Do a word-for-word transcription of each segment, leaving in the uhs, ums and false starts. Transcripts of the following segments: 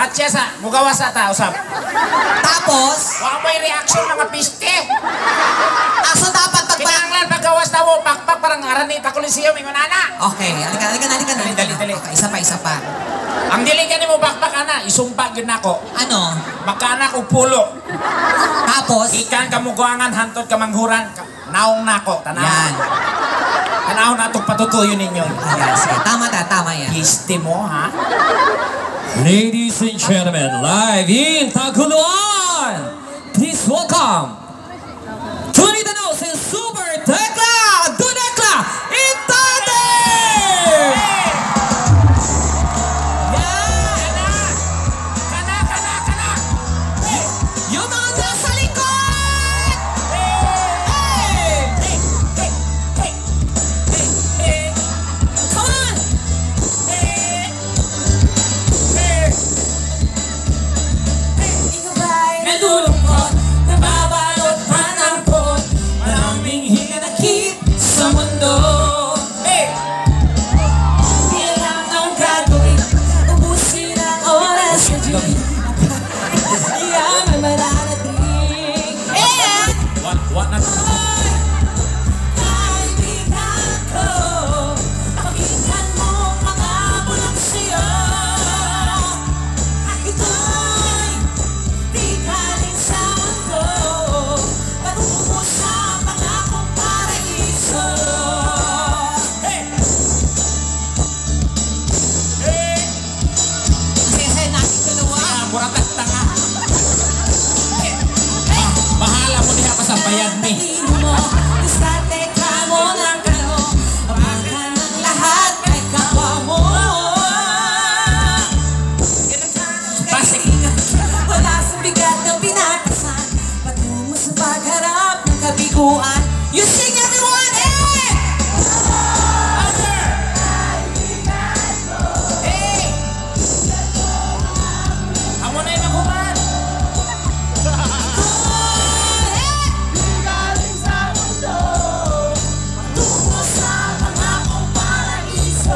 Patya sa, mugawa sa ta, usap. Tapos, Wala may reaction mga piste. aso dapat pag... Kinanglan paggawas na mo, pakpak parang arani, takulisiyom, ingon ana. Okay, halika, halika, halika. Dali, dali, dali. Okay, isa pa, isa pa. Ang dili ka ni mo bakbak ana, isumpa gyud nako. Ano? Makana ko pulo. Tapos, Ikan ka muguangan, hantod ka manghuran, ka- naong nako, tanaw. yan. Tanaw na itong patutuyo ninyo. Ayan, sige. Tama ta, tama yan. Piste mo, ha? Ladies and gentlemen, live in Taguluan, please welcome Donita Knows and Super Tekla Dunekla Itade! Kana, kana, kana! Yung mga nasa likod! Hey! Hey! Hey! Hey! Hey! Come on! Hey! Hey! Ikaw ba'y Nalulungkot, nababalot man ang pot, maraming hinanakit sa mundo. Hey! Di alam ang gagawin, ubusin ang oras sa Diyos. Iyan ang mararating. Eh! What? What na? Kaibigan ko, pakinggan mo mga bulong sa'yo. Ito'y di galing sa mundo, patungo sa pangakong paraiso. Hey! Hey! Kasi natin dalawa. Ah, buratak tanga. Hey! Ah, bahala mo diha pa sa bayad ni. Pili mo, diskarte ka mo ng kano, apakan ng lahat kay kapwa mo. Pasig. Wala sa bigat ng pinatasan, patungo sa pagharap ng kabiguan. You sing everyone, eh! Hey! Amo na yung maghuman. Patungo sa pangakong paraiso.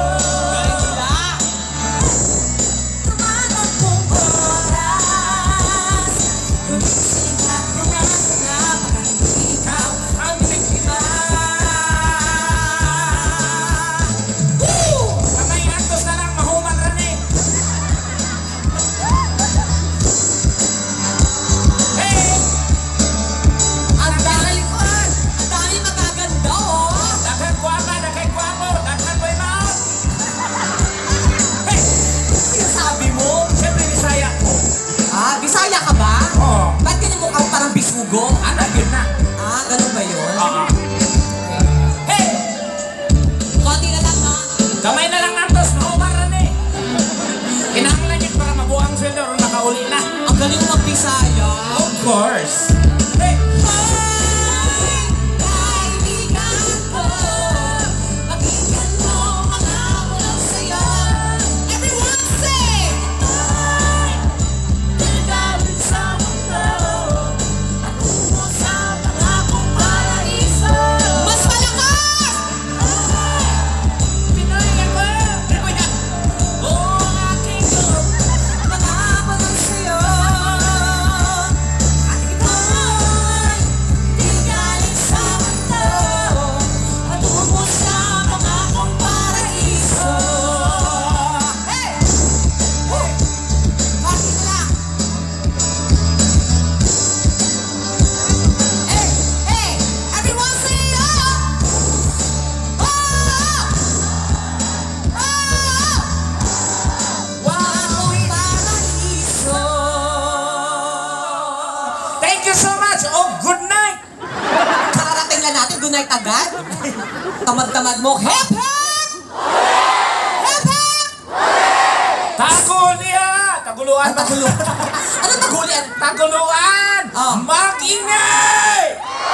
Tumatagpong oras, gumising at pumasok na pagkaling ikaw ang biktima. Woo! Kamay antos na lang mahuman rin eh. Hey! Ang dami, ang dami magaganda, oh! Daghan guwapa, daghan guwapo, daghan boy maot. Hey! Sinasabi mo? Siyempre Bisaya ko. Ah, Bisaya ka ba? Oo. Ba't ganyan mo kang parang bisugo? Ano yun na? Ah, ganun ba yun? Oo. Hey! Konti na lang, ha? Kamay na lang antos, mahuman rin eh. Kinahanglan yun para mabuang sweldo ron nakauli na. Ang galing mo mag-Bisaya. Of course. Hey! Kaibigan ko, pakinggan mo mga bulong sa'yo. Everyone say! Dalagamit sa mundo, patungo sa pangakong paraiso. Mas malakas! Pinoy ako! Pinoy na! Oo, ang aking gulong, mga bulong sa'yo. At ito'y di galing sa mundo, patungo sa pangakong paraiso. Hey! Hey! Bakit na lang? Hey! Hey! Everyone say oh! Oh! Oh! Wow! Paraiso! Thank you so much! Oh, good night! Kararating lang natin, good night agad. Tamad-tamad mo, hep hep! Hep hep! Tago niya! Taguluan! Ano taguluan? Ano tagulian? Taguluan! Oh. Mag-ingay!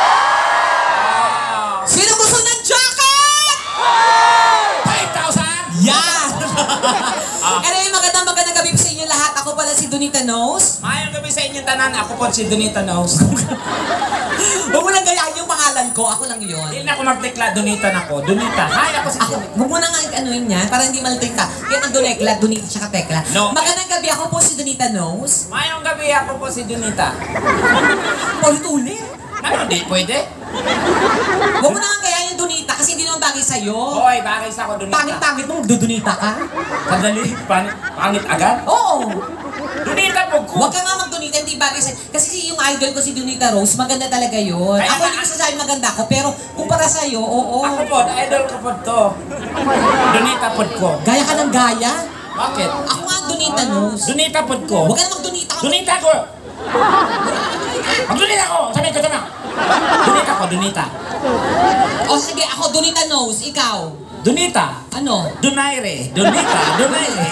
Sino gusto ng jacket? five thousand! Yan! Anyway, magandang magandang gabi sa inyo lahat. Ako pala si Donita Knows. Mayang gabi sa inyong tanan, ako po si Donita Knows. Huwag mo lang gayahin yung pangalan ko. Ako lang yun. Hindi na ako magtekla, Donita na ko. Donita, hi ako si Ako, huwag mo na nga ano yun yan, para hindi malting ka. Kaya ang Donekla, Donita siya ka Tekla. No. Magandang gabi, ako po si Donita Nose. Mayong gabi ako po si Donita. Ulit-ulit. Ano, di pwede? Huwag mo na nga gayahin yung Donita kasi hindi naman bagay sa'yo. Hoy, bagay sa ako, Donita. Pangit-pangit mo, magdudunita ka. Sandali, pangit, pangit agad? Oo. Donita po ko. Huwag ka nga magdunita, hindi bagay sa'yo. Kasi si- yung idol ko si Donita Rose, maganda talaga yun. Kaya Ako nga- hindi ko sasabi maganda ako, pero kumpara sa'yo, oo. Ako po, idol ko po to. Donita po ko. Gaya ka ng gaya. Bakit? Ako nga Donita Nose. Donita po ko. Huwag ka na magdunita ka. Donita ko! Magdunita ko! Sabi ko na. Donita ko, Donita. O sige, ako Donita Nose, ikaw. Donita. Ano? Donaire. Donita. Donaire.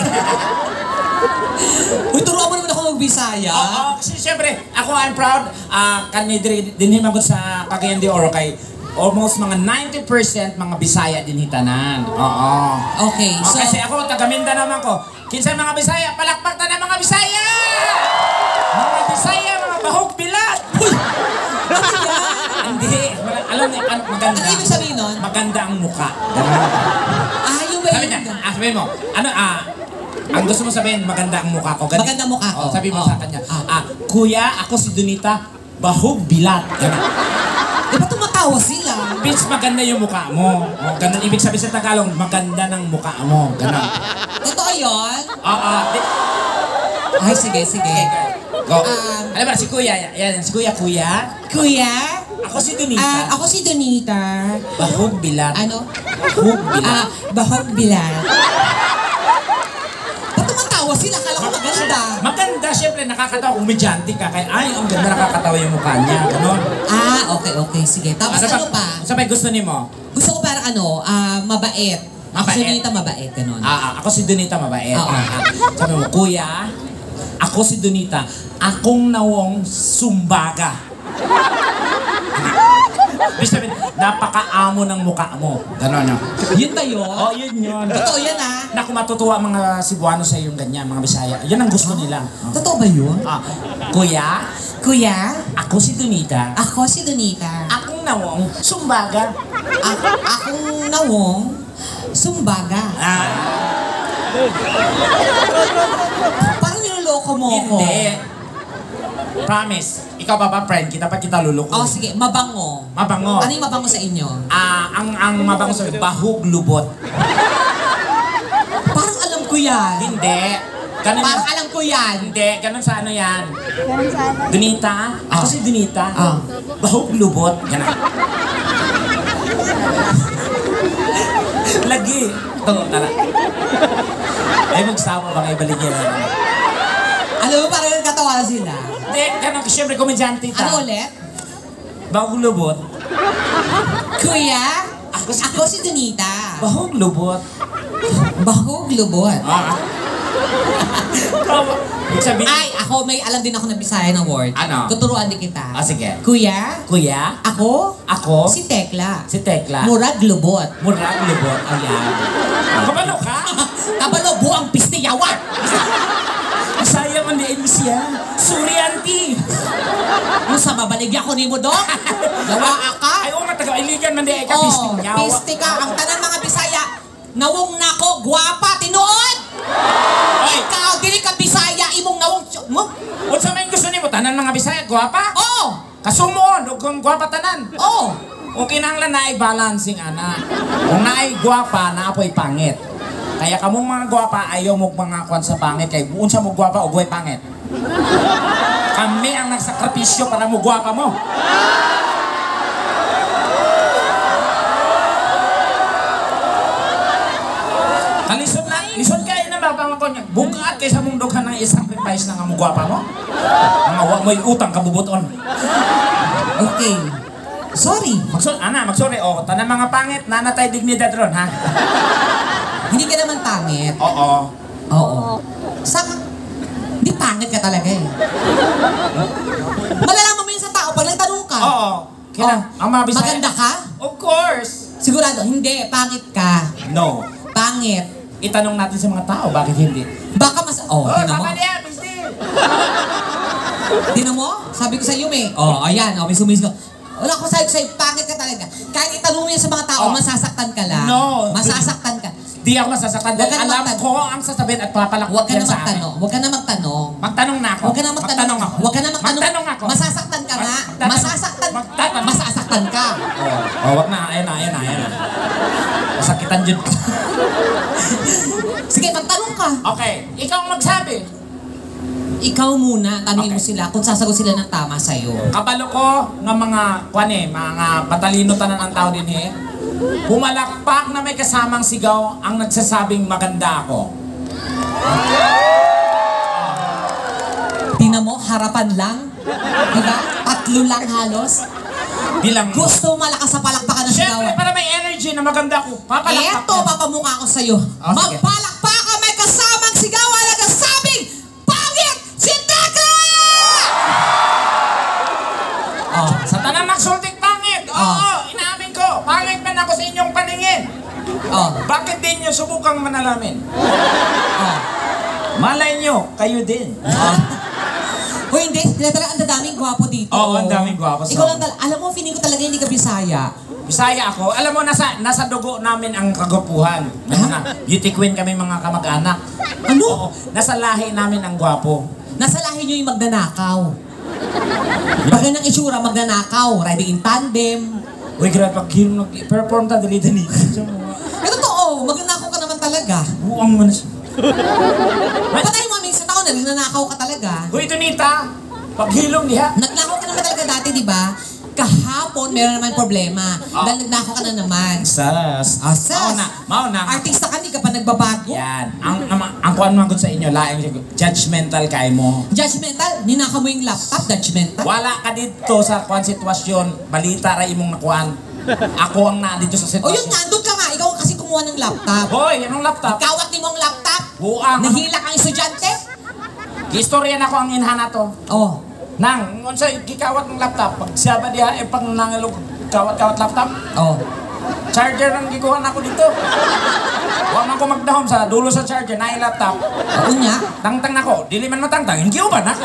Uy, turuan mo naman ako magbisaya. Oo, kasi siyempre, ako I'm proud. Uh, kanidri din himagot sa Cagayan de Oro kay almost mga ninety percent mga Bisaya din hitanan. Oo. Okay, Oh, so... kasi ako, taga Mindanao naman ko. Kinsa mga Bisaya, palakpak na ng mga Bisaya! Mga Bisaya, mga bahog bilat! Uy! Ano yan? Hindi, wala- alam niyo, ano, maganda. Ano ibig sabihin nun? Maganda ang muka. Ganun. Ah, yung ba Sabi niya, ah, sabihin mo, ano, ah, ang gusto mo sabihin, maganda ang mukha ko. Ganun. Maganda ang mukha ko. Oh, sabi mo Oh. sa kanya, Ah. ah, kuya, ako si Donita, bahog bilat. Ganun. Di ba tumatawa sila? Bitch, maganda yung mukha mo. Oh, ganun. Ibig sabihin sa Tagalog, maganda ng mukha mo. Ganun. Totoo yun? Oo. di- Ay, sige, sige. Go. Um, Alam ba, si kuya, yan, si kuya, kuya. Kuya? Ako si Donita. Ah, ako si Donita. Bahog bilat. Ano? Bahog bilat. Ah, bahog bilat. Ba't tumatawa sila? Kala ko maganda. Maganda, syempre, nakakatawa. Umidyante ka. Kaya, ay, ang ganda, nakakatawa yung mukha niya. Ganon. Ah, okay, okay. Sige. Tapos ano pa? Sabay gusto ni mo? Gusto ko parang ano, ah, mabait. Ako si Mabait. Donita mabait, ganun. Ah, ah, ako si Donita mabait. Oo. Ah, ah. Sabi mo, kuya, ako si Donita, akong nawong sumbaga. Ibig sabihin, napaka-amo ng mukha mo. Ganon, no? Yun ba yun? Oh, yun yun. Totoo yan ah. Naku, matutuwa mga Cebuano sa yung ganyan, mga Bisaya. Yan ang gusto nila. Oh. Totoo ba yun? Ah, kuya, Kuya, ako si Donita, ako si Donita. akong nawong sumbaga. A- akong nawong sumbaga. Ah, Parang niloloko mo ako. hindi. Promise. Ikaw ba ba, friend? Kita pa kita luloko. Oh, sige, mabango. Mabango. Ano yung mabango sa inyo? Ah, ang ang mabango sa bahog lubot. Parang alam ko yan. Hindi. Ganun Parang yan. alam ko yan. Hindi, ganun sa ano yan. Donita, ako Ah. si Donita. Ah. Bahog lubot. Ganun. Lagi. Ito, tara. Ay, magsama ba kayo baligyan? Alam mo, parang nagkatawa sila. Hindi, ganun. Siyempre, komedyante ta. Ano ulit? Bahog lubot. Kuya, Ako si, ako si Donita. bahog lubot. Bahog lubot. Ah. Ibig sabihin, Ay, ako may alam din ako na Bisaya ng word. Ano? Tuturuan din kita. Ah, sige. Kuya, Kuya, ako, ako, si Tekla. si Tekla. Murag lubot. Murag lubot. Ayan. Kabalo ka? Kabalo buang pistiyawan. Masaya man din siya. Suryanti. Ano sa babaligya ko ni mo, Dok? Gawa ka? Ay, oo, mataga-iligan man din. Ika, Oh, pisting yawa. pisti ka. Ang tanan mga Bisaya, nawong nako, guwapa, tinuod. Ay, Ikaw, dili ka Bisaya, imong nawong... Mo? what's sa main gusto ni mo? Tanan mga Bisaya, guwapa? Oh! Kasumon, o kung guwapa tanan. Oh! O kinahanglan na ay balancing, ana. Kung na ay guwapa, naapoy pangit. Kaya kamong mga guwapa, ayaw mo mga kwan sa pangit. Kaya buon sa mo guwapa, o buhay pangit. Kami ang nagsakripisyo para mo guwapa mo. Kalisod na, lisod kayo na ba pang ko niya. Bukat kay sa mong dughan ng i-sacrifice na nga mo guwapa mo. Mga wa mo'y utang kabubuton. Okay. Sorry. Magsorry, ana, magsorry. O, tanan mga pangit, nanatay dignidad ron, ha? Hindi ka naman pangit. Oo. Oo. Sa... Hindi pangit ka talaga eh. Malalaman mo yun sa tao pag nagtanong ka. Oo. Kaya, Oh, ang mga Bisaya. maganda ka? Of course. Sigurado, hindi. Pangit ka. No. Pangit. Itanong natin sa mga tao, bakit hindi? Baka mas... Oh, Oh, tinan mo. tama niya, Pisti. Tinan mo? Sabi ko sa iyo, may... Oh, ayan. Oh, may sumis ko. Wala ko sa'yo, sa'yo, pangit ka talaga. Kahit itanong mo yan sa mga tao, Oh. masasaktan ka lang. No. Masasaktan ka. Di ako masasaktan. Huwag ka Dahil na alam magtanong. ko ang sasabihin at papalakpak Huwag ka yan na sa akin. magtanong. Huwag ka na magtanong. Magtanong na ako. Huwag ka na magtanong. ako. Huwag ka na magtanong. Magtanong ako. Masasaktan ka nga. Magtatanong. Masasaktan. Magtatanong. Masasaktan ka. Oh, oh, wag na. Ayan na, ayan na, ayan na. Masakitan dyan ka. Sige, magtanong ka. Okay, ikaw ang magsabi. Ikaw muna, tanungin mo Okay. sila kung sasagot sila ng tama sa'yo. Kabalo ko ng mga, kwan eh, mga batalino tanan ang tao din eh. Pumalakpak na may kasamang sigaw ang nagsasabing maganda ako. Tingnan mo, harapan lang. Diba? Tatlo lang halos. Bilang Gusto malakas sa palakpakan ng Siyempre, sigawan. para may energy na maganda ako. Papalakpak Eto, yan. papamukha ko sa'yo. Oh, sige. Magpalakpakan may kasamang sigawan na kasabing pangit si Tekla! Oh, Sa tanang nagsulting pangit. Oo, Oh. inaamin ko. Pangit man ako sa inyong paningin. oh, Bakit din nyo subukang manalamin? oh. Malay nyo, kayo din. Hoy, hindi. Sila talaga ang dadaming gwapo dito. Oo, ang daming gwapo. Ikaw lang talaga. Alam mo, feeling ko talaga hindi ka Bisaya. Bisaya ako. Alam mo, nasa nasa dugo namin ang kagwapuhan. Na, beauty queen kami mga kamag-anak. Ano? Oo, nasa lahi namin ang gwapo. Nasa lahi nyo yung magnanakaw. Pag ganang itsura, magnanakaw. Riding in tandem. Uy, grabe, pag hirap nag-perform ta, dali-dali. Eh, totoo. Magnanakaw ka naman talaga. Buang mo na siya. Patay mo minsan ako na nagnanakaw ka talaga. Uy, ito Nita, paghilom diha. Nagnakaw ka naman talaga dati, di ba? Kahapon, meron naman problema. Ah. Dahil nagnakaw ka na naman. Sas. Ah, sas. Mao na, mao na. Artista ka, di ka pa nagbabago. Yan. Ang, ang, ang kuhan mo sa inyo, laing judgmental kay mo. Judgmental, ninakaw mo yung laptop, judgmental. Wala ka dito sa kuhan sitwasyon, balita ra imong nakuhan. Ako ang na dito sa O yun, sitwasyon. nandun ka nga, ikaw kasi kumuha ng laptop. Hoy, anong laptop? Kawat ni mo ang laptop. Buang. Nahila kang estudyante. Istorya na ko ang inhana to. Oh. Nang, unsa gikawat ng laptop, pag siya ba diha, eh pag nangalog kawat-kawat laptop, Oh. charger ang gikuhan ako dito. Huwag man ko magdahom sa dulo sa charger, na laptop. O niya. Tangtang na ko, dili man matangtang, hindi ba na ako?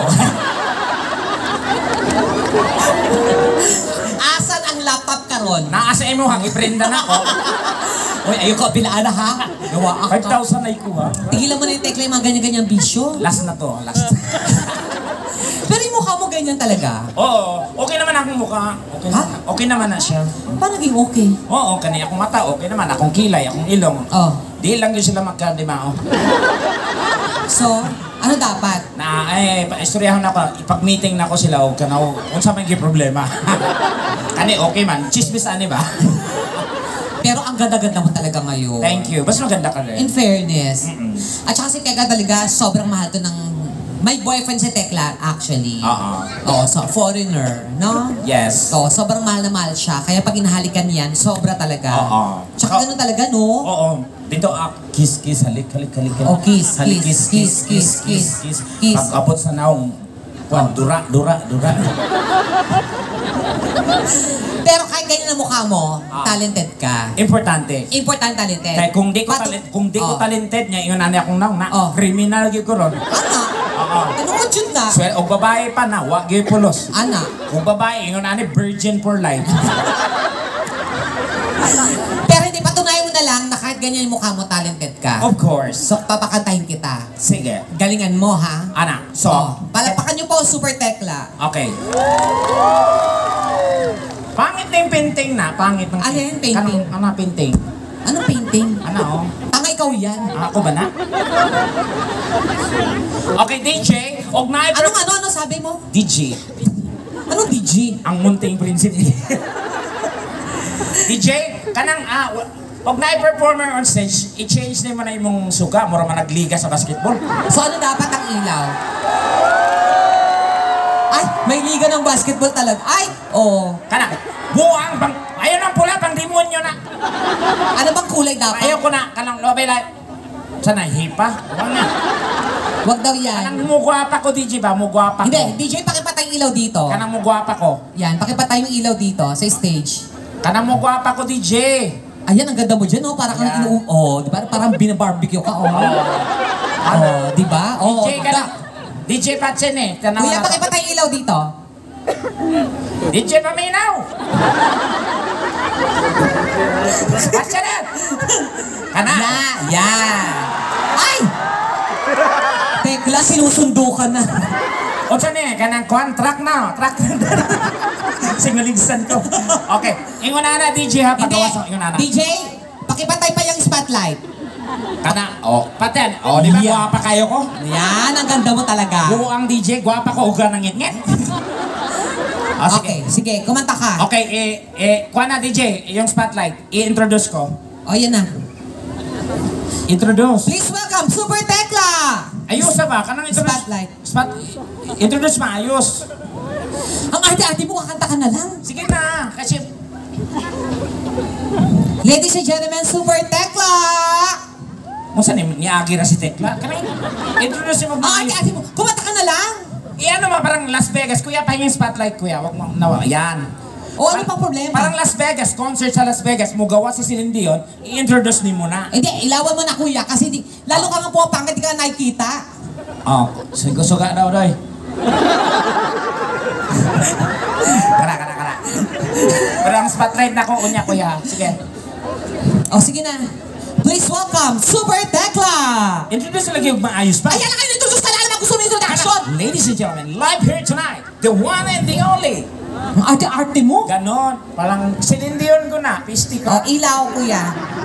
Asan ang laptop karon? Naasa imo hang iprenda na ko. Uy, ayoko pilaan na ha. Gawa five ka. thousand na ikuha. Tigilan mo na yung tekla yung mga ganyan-ganyan bisyo. Last na to, last. Pero yung mukha mo ganyan talaga. Oo, okay naman akong mukha. Okay, Ha? naman. Okay naman na siya. Paano naging okay? Oo, kani akong mata, okay naman. Akong kilay, akong ilong. Oh. Di lang yun sila magkadimao. So, ano dapat? Na, eh, istoryahan na ko, ipag-meeting na ko sila, o kanaw, kung sa may problema. Kani, okay man, chismis ani ba? Pero ang ganda-ganda mo talaga ngayon. Thank you, basta maganda ka rin. In fairness. Mm-mm. At saka si Tekla talaga, sobrang mahal to ng... May boyfriend si Tekla, actually. Oo. Oo, so foreigner, no? Yes. So, sobrang mahal na mahal siya. Kaya pag inahalikan yan, sobra talaga. Oo. Tsaka ganun talaga, no? Oo, dito ah, kiss, kiss, halik, halik, halik. halik. Oh, kiss, Halik, kiss, kiss, kiss, kiss, kiss. kiss. Pag abot sa naong, kwan, dura, dura, dura. Pero kahit ganyan ang mukha mo, Ah. talented ka. Importante. Important talented. Kaya kung di ko Patu- talent, kung di ko Oh. talented niya, yun ani akong naong na, Oh. criminal gyud ko ron. Ana, Oo. ano ko dyan na? So, og babae pa na, wa gyud pulos. Ana. Kung babae, yun ani virgin for life. Pero hindi, patunayan mo na lang na kahit ganyan yung mukha mo, talented ka. Of course. So, papakantahin kita. Sige. Galingan mo, ha? Ana, so, Oh, palakpakan niyo po, Super Tekla. okay. Pangit na yung painting na, pangit ng... Ano yan, painting? Kanang, ano, painting? Anong painting? Ano, oh? Tanga ikaw yan. Ah, Ako ba na? Okay, D J, og na Anong ano, ano sabi mo? D J, Anong D J? ang munting prinsip ni. D J, kanang, ah, wa- og na performer on stage, i-change na mo na imong suga, mura man nagliga sa basketball. So ano dapat ang ilaw? Ay, may liga ng basketball talaga. Ay, oh. Kanang, buang, bang, ayun ang pula, pang demonyo na. Ano bang kulay dapat? Ayaw ko na, kanang lobay lang. Sana, hipa? Wala na. Wag daw yan. Kanang mugwapa ko, D J ba? Mugwapa ko. Hindi, D J, pakipatay yung ilaw dito. Kanang mugwapa ko. Yan, pakipatay yung ilaw dito sa stage. Kanang mugwapa ko, D J. Ayan, ang ganda mo dyan, oh. Parang kang Yan. inu... Oh, di ba? Parang binabarbecue ka, oh. Oh, di ba? Oh, D J ka na. da- D J Patsen eh. Tanaw Kuya, na to. pakipatay yung ilaw dito. D J Paminaw! Basta na! Kana? Ya, yan. Ay! Tekla, sinusundo ka na. O siya niya, kanang kuhan, track na, track na. Singaligsan ko. Okay, ingon na na, D J ha, Hindi. pagawas mo, ingon na na. D J, pakipatay pa yung spotlight. Kana, o, paten, o, di ba, Yeah. guwapa kayo ko? Yan, ang ganda mo talaga. Buo ang D J, guwapa ko, uga ng ngit-ngit. O, sige. Okay, sige, kumanta ka. Okay, eh, eh, kuha na, D J, yung spotlight, i-introduce ko. O, yan na. Introduce. Please welcome, Super Tekla! Ayos na ba? Kanang introduce. Spotlight. Spot, introduce maayos. Ang ate-ate mo, kakanta ka na lang. Sige na, kasi, Ladies and gentlemen, Super Tekla! musta ni, ni Agi na si Tekla? Kanang, introduce mo Ang maayos. ate-ate mo, kumanta ka na lang. Iyan naman parang Las Vegas. Kuya, pahingin spotlight, kuya. Wag mo, nawa, yan. O, ano pang problema? Parang Las Vegas, concert sa Las Vegas, mo gawa si Celine Dion, i-introduce ni mo na. Hindi, ilawan mo na kuya, kasi di, lalo ka nga pumapangkat, di ka na nakikita. Oh, suga-suga daw, doy. Kara, kara, kara. Pero ang spotlight na ko, unya, kuya. Sige. O, sige na. Please welcome, Super Tekla! Introduce lagi yung maayos pa. Ayan na kayo, introduce ka na naman gusto mo introduction! Ladies and gentlemen, live here tonight, the one and the only. Ang arte-arte mo. Ganon. Parang Celine Dion ko na. Pisti O, ko. ilaw kuya.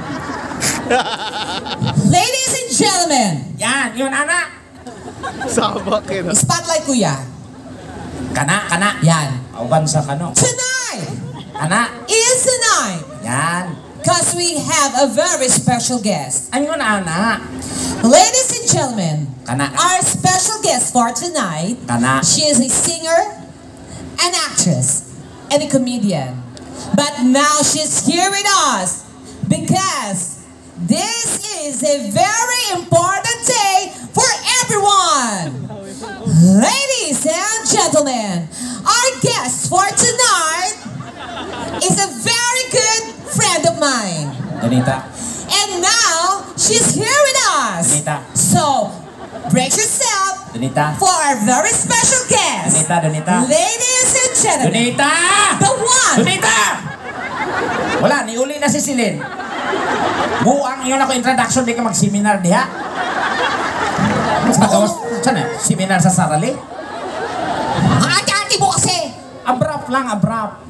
Ladies and gentlemen, Yan, yun, anak. Sabak yun. spotlight kuya. Kana, kana. Yan. Awan sa kano. Tonight Anak. is the night Yan. because we have a very special guest. Ayun, anak. Ladies and gentlemen, Kana. our special guest for tonight, Kana. she is a singer, an actress, and a comedian. But now she's here with us because this is a very important day for everyone. Ladies and gentlemen, our guest for tonight is a very good friend of mine. Donita. And now, she's here with us. Donita. So, brace yourself Donita. for our very special guest. Donita, Donita. Ladies and gentlemen, Donita! the one, Donita! Wala, niuli na si Celine. Buang yun ako introduction, di ka mag-seminar diha. Mas magawas, saan na? Seminar sa Sarali? ang ate-ate mo kasi, Abrupt lang, abrupt.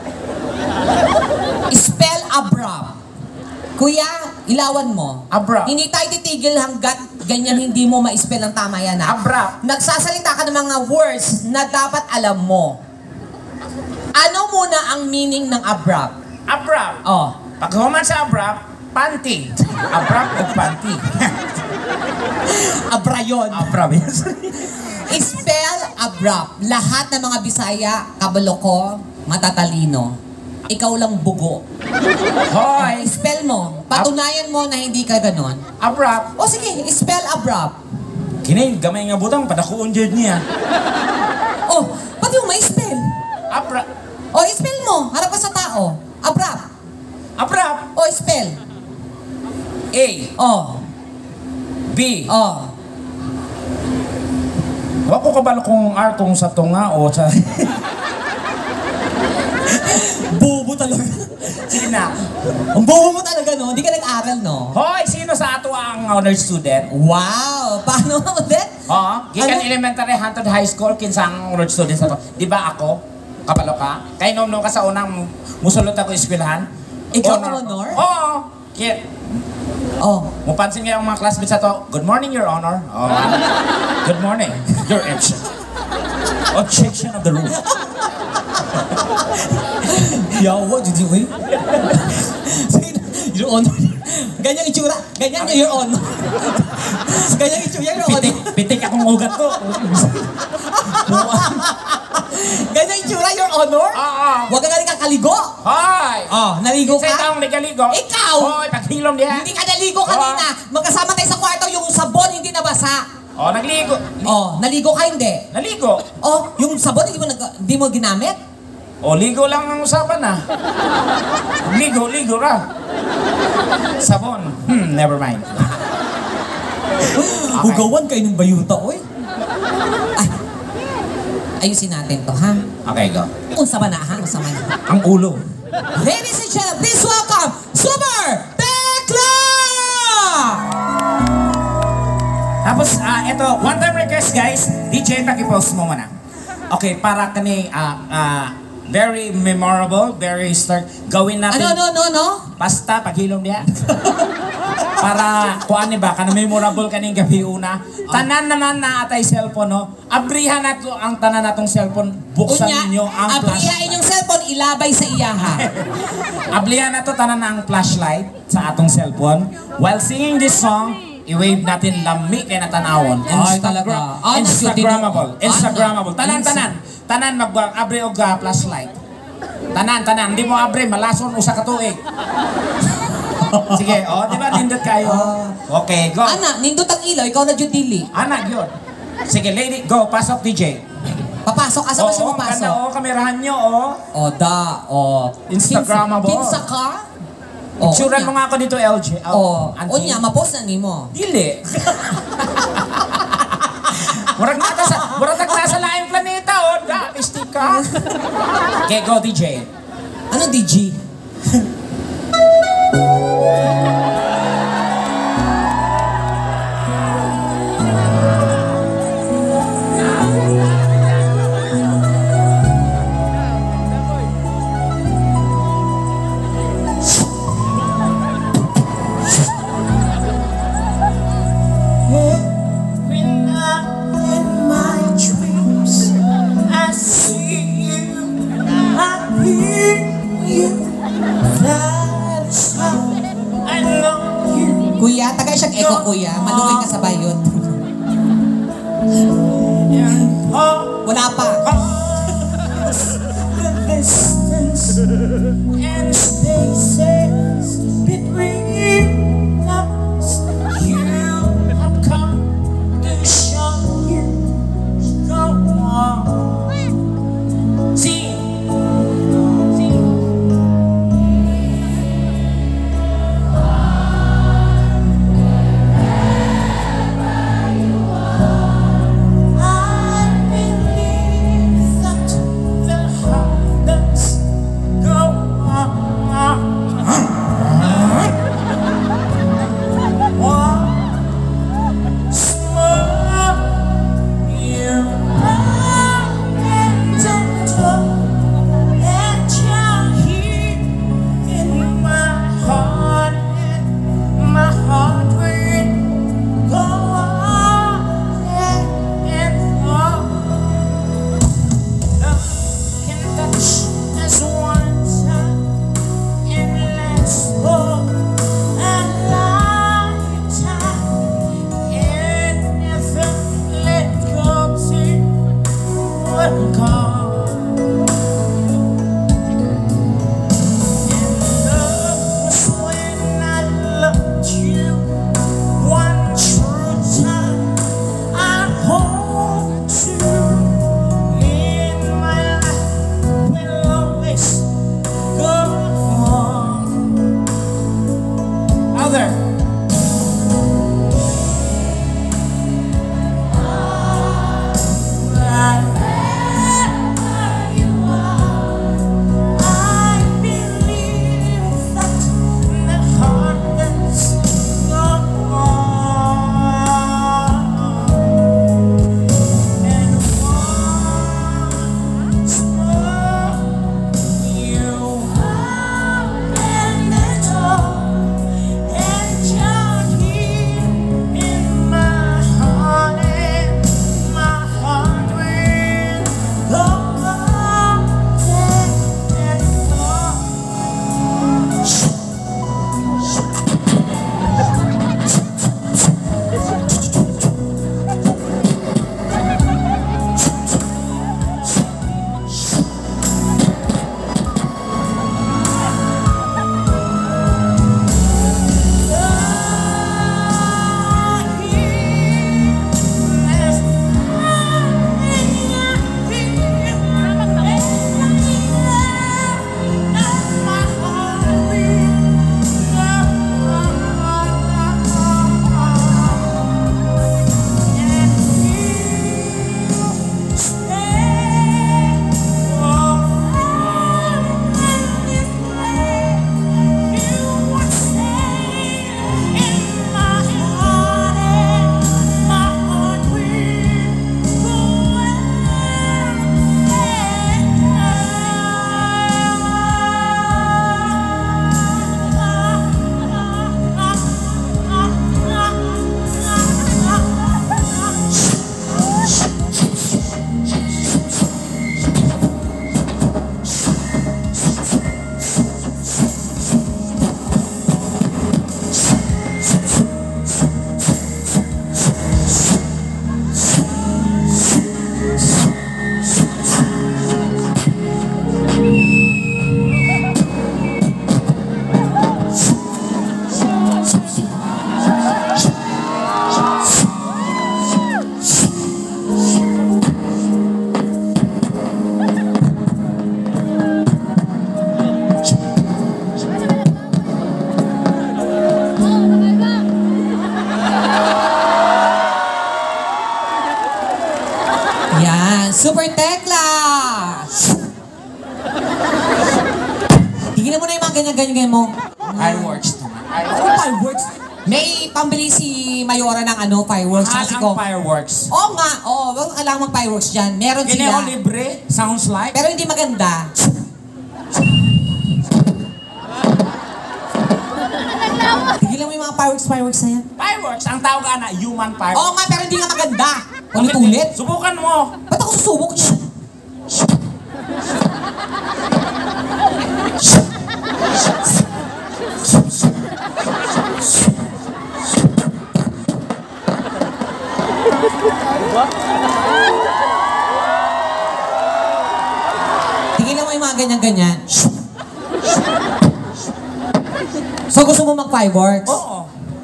spell abrupt. Kuya, ilawan mo. Abrupt. Hindi tayo titigil hanggat ganyan hindi mo ma-spell ang tama yan ha. Abrupt. Nagsasalita ka ng mga words na dapat alam mo. Ano muna ang meaning ng abrupt? Abrupt. Oh. Pag human sa abrupt, panty. Abrupt o panty. Abrayon. Abrupt. Spell abrupt. Lahat ng mga Bisaya, kabalo ko, matatalino. Ikaw lang bugo. Hoy! Spell mo. Patunayan mo na hindi ka ganon. Abrupt. O sige, spell abrupt. Kini, gamay nga butang, padakuon dyan niya. Oh, pati mo may spell. Abrupt. O, spell mo. Harap ka sa tao. Abrupt. Abrupt. O, spell. A. O. B. O. Wako kabalo kung R kung sa tunga o sa... Bobo talaga. Sige na. Ang bobo mo talaga, no? Hindi ka nag-aral, no? Hoy, sino sa ato ang honor student? Wow! Paano ulit? Oo. Gikan Ano? elementary hantod high school kinsa ang honor student sa to. Di ba ako? Kapalo ka? Kay nom ka sa unang musulot ako eskwelahan. Ikaw ang honor? Oo. Kaya, Oh. mupansin nga yung mga classmates sa to, good morning, Your Honor. Oh, good morning, Your Objection. Objection of the room. Yawa, Judy, uy. Your Honor. Ganyang itsura. Ganyan yung Your Honor. Ganyang itsura, Your Honor. Pitik, pitik akong ugat ko. Ganyang itsura, Your Honor. Oo. Huwag ka galing kakaligo. Hoy! Oh, naligo Sa ka? taong nagaligo. Ikaw! Hoy, paghilom diha. Hindi ka naligo kanina. Magkasama tayo sa kwarto, yung sabon hindi nabasa. Oh, nagligo. Oh, naligo ka hindi. Naligo. Oh, yung sabon hindi mo, nag, hindi mo ginamit? O, ligo lang ang usapan ah. Ligo, ligo ra. Sabon. Hmm, never mind. Hugawan kayo ng bayuta, oy. Ay. Ayusin natin to, ha? Okay, go. Unsa man na, ha? Unsa man na. Ang ulo. Ladies and gentlemen, please welcome Super Tekla! Tapos, ah, ito, one time request guys, D J, pakipost mo muna. Okay, para kani, ah, ah, very memorable, very start, gawin natin. Ano, no, no, no? Basta, paghilom niya. Para, kuan ni ba, kana memorable kaning gabi una. Tanan naman na atay cellphone, no? Abrihan na to ang tanan natong cellphone. Buksan Unya, ninyo ang abrihain flashlight. yung cellphone, ilabay sa iyaha. Ablihan na to tanan ang flashlight sa atong cellphone. While singing this song, i-wave natin lami kay natanawon. Ay, talaga. Ah, Instagrammable. nag-YouTube. Instagrammable. Ah, Tanan, tanan. Tanan mag-abri og ah, flashlight. Tanan, tanan. Hindi mo abri, malason usa ka tuig. Sige, oh, di ba nindot kayo? Okay, go. Ana, nindot ang ilaw, ikaw na dyan dili. Anak, yun. Sige, lady, go. Pasok, D J. Papasok, asa ba siya Oo, mapasok? ganda, oh, kamerahan nyo, oh. O, da, o. Instagrammable. Kinsa ka? O, Itsuran unya. mo nga ako dito, L J. O, Auntie. unya, mapost na nimo. Dili. Murag nata sa, murag nata sa laing planeta, oh. Da, mistik ka. Okay, go, D J. Ano, D G? When I'm in my dreams, I see you, I hear you. That is how I know you. Kuya, tagay siyang echo, kuya. Malukoy ka sa bayot. And all Wala pa. across the distance and spaces between us, you have come to show you go on. See, see. I believe that the heart does go on. Super Tekla! Tignan mo na yung mga ganyan-ganyan mo. Fireworks naman. Ano fireworks? May pambili si Mayora ng ano, fireworks. Mahal Kasi ang ko. fireworks. Oo nga, oo. Oh, kailangan mag-fireworks dyan. Meron Gineo sila. libre, sounds like. Pero hindi maganda. Tigilan mo yung mga fireworks, fireworks na yan. Fireworks, ang tawag nga na human Oo fireworks. nga, pero hindi nga maganda. Ulit-ulit. Subukan mo. Ba't ako susubok? Tigilan mo yung mga ganyan-ganyan. So gusto mo mag-fireworks? Oo.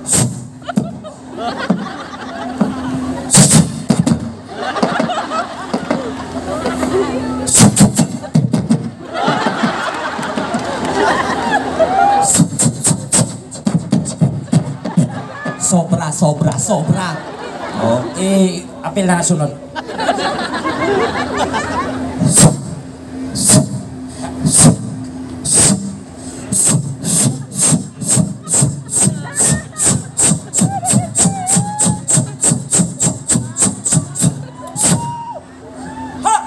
Sobra, sobra, sobra. Oh, eh, apel na sunod. Ha!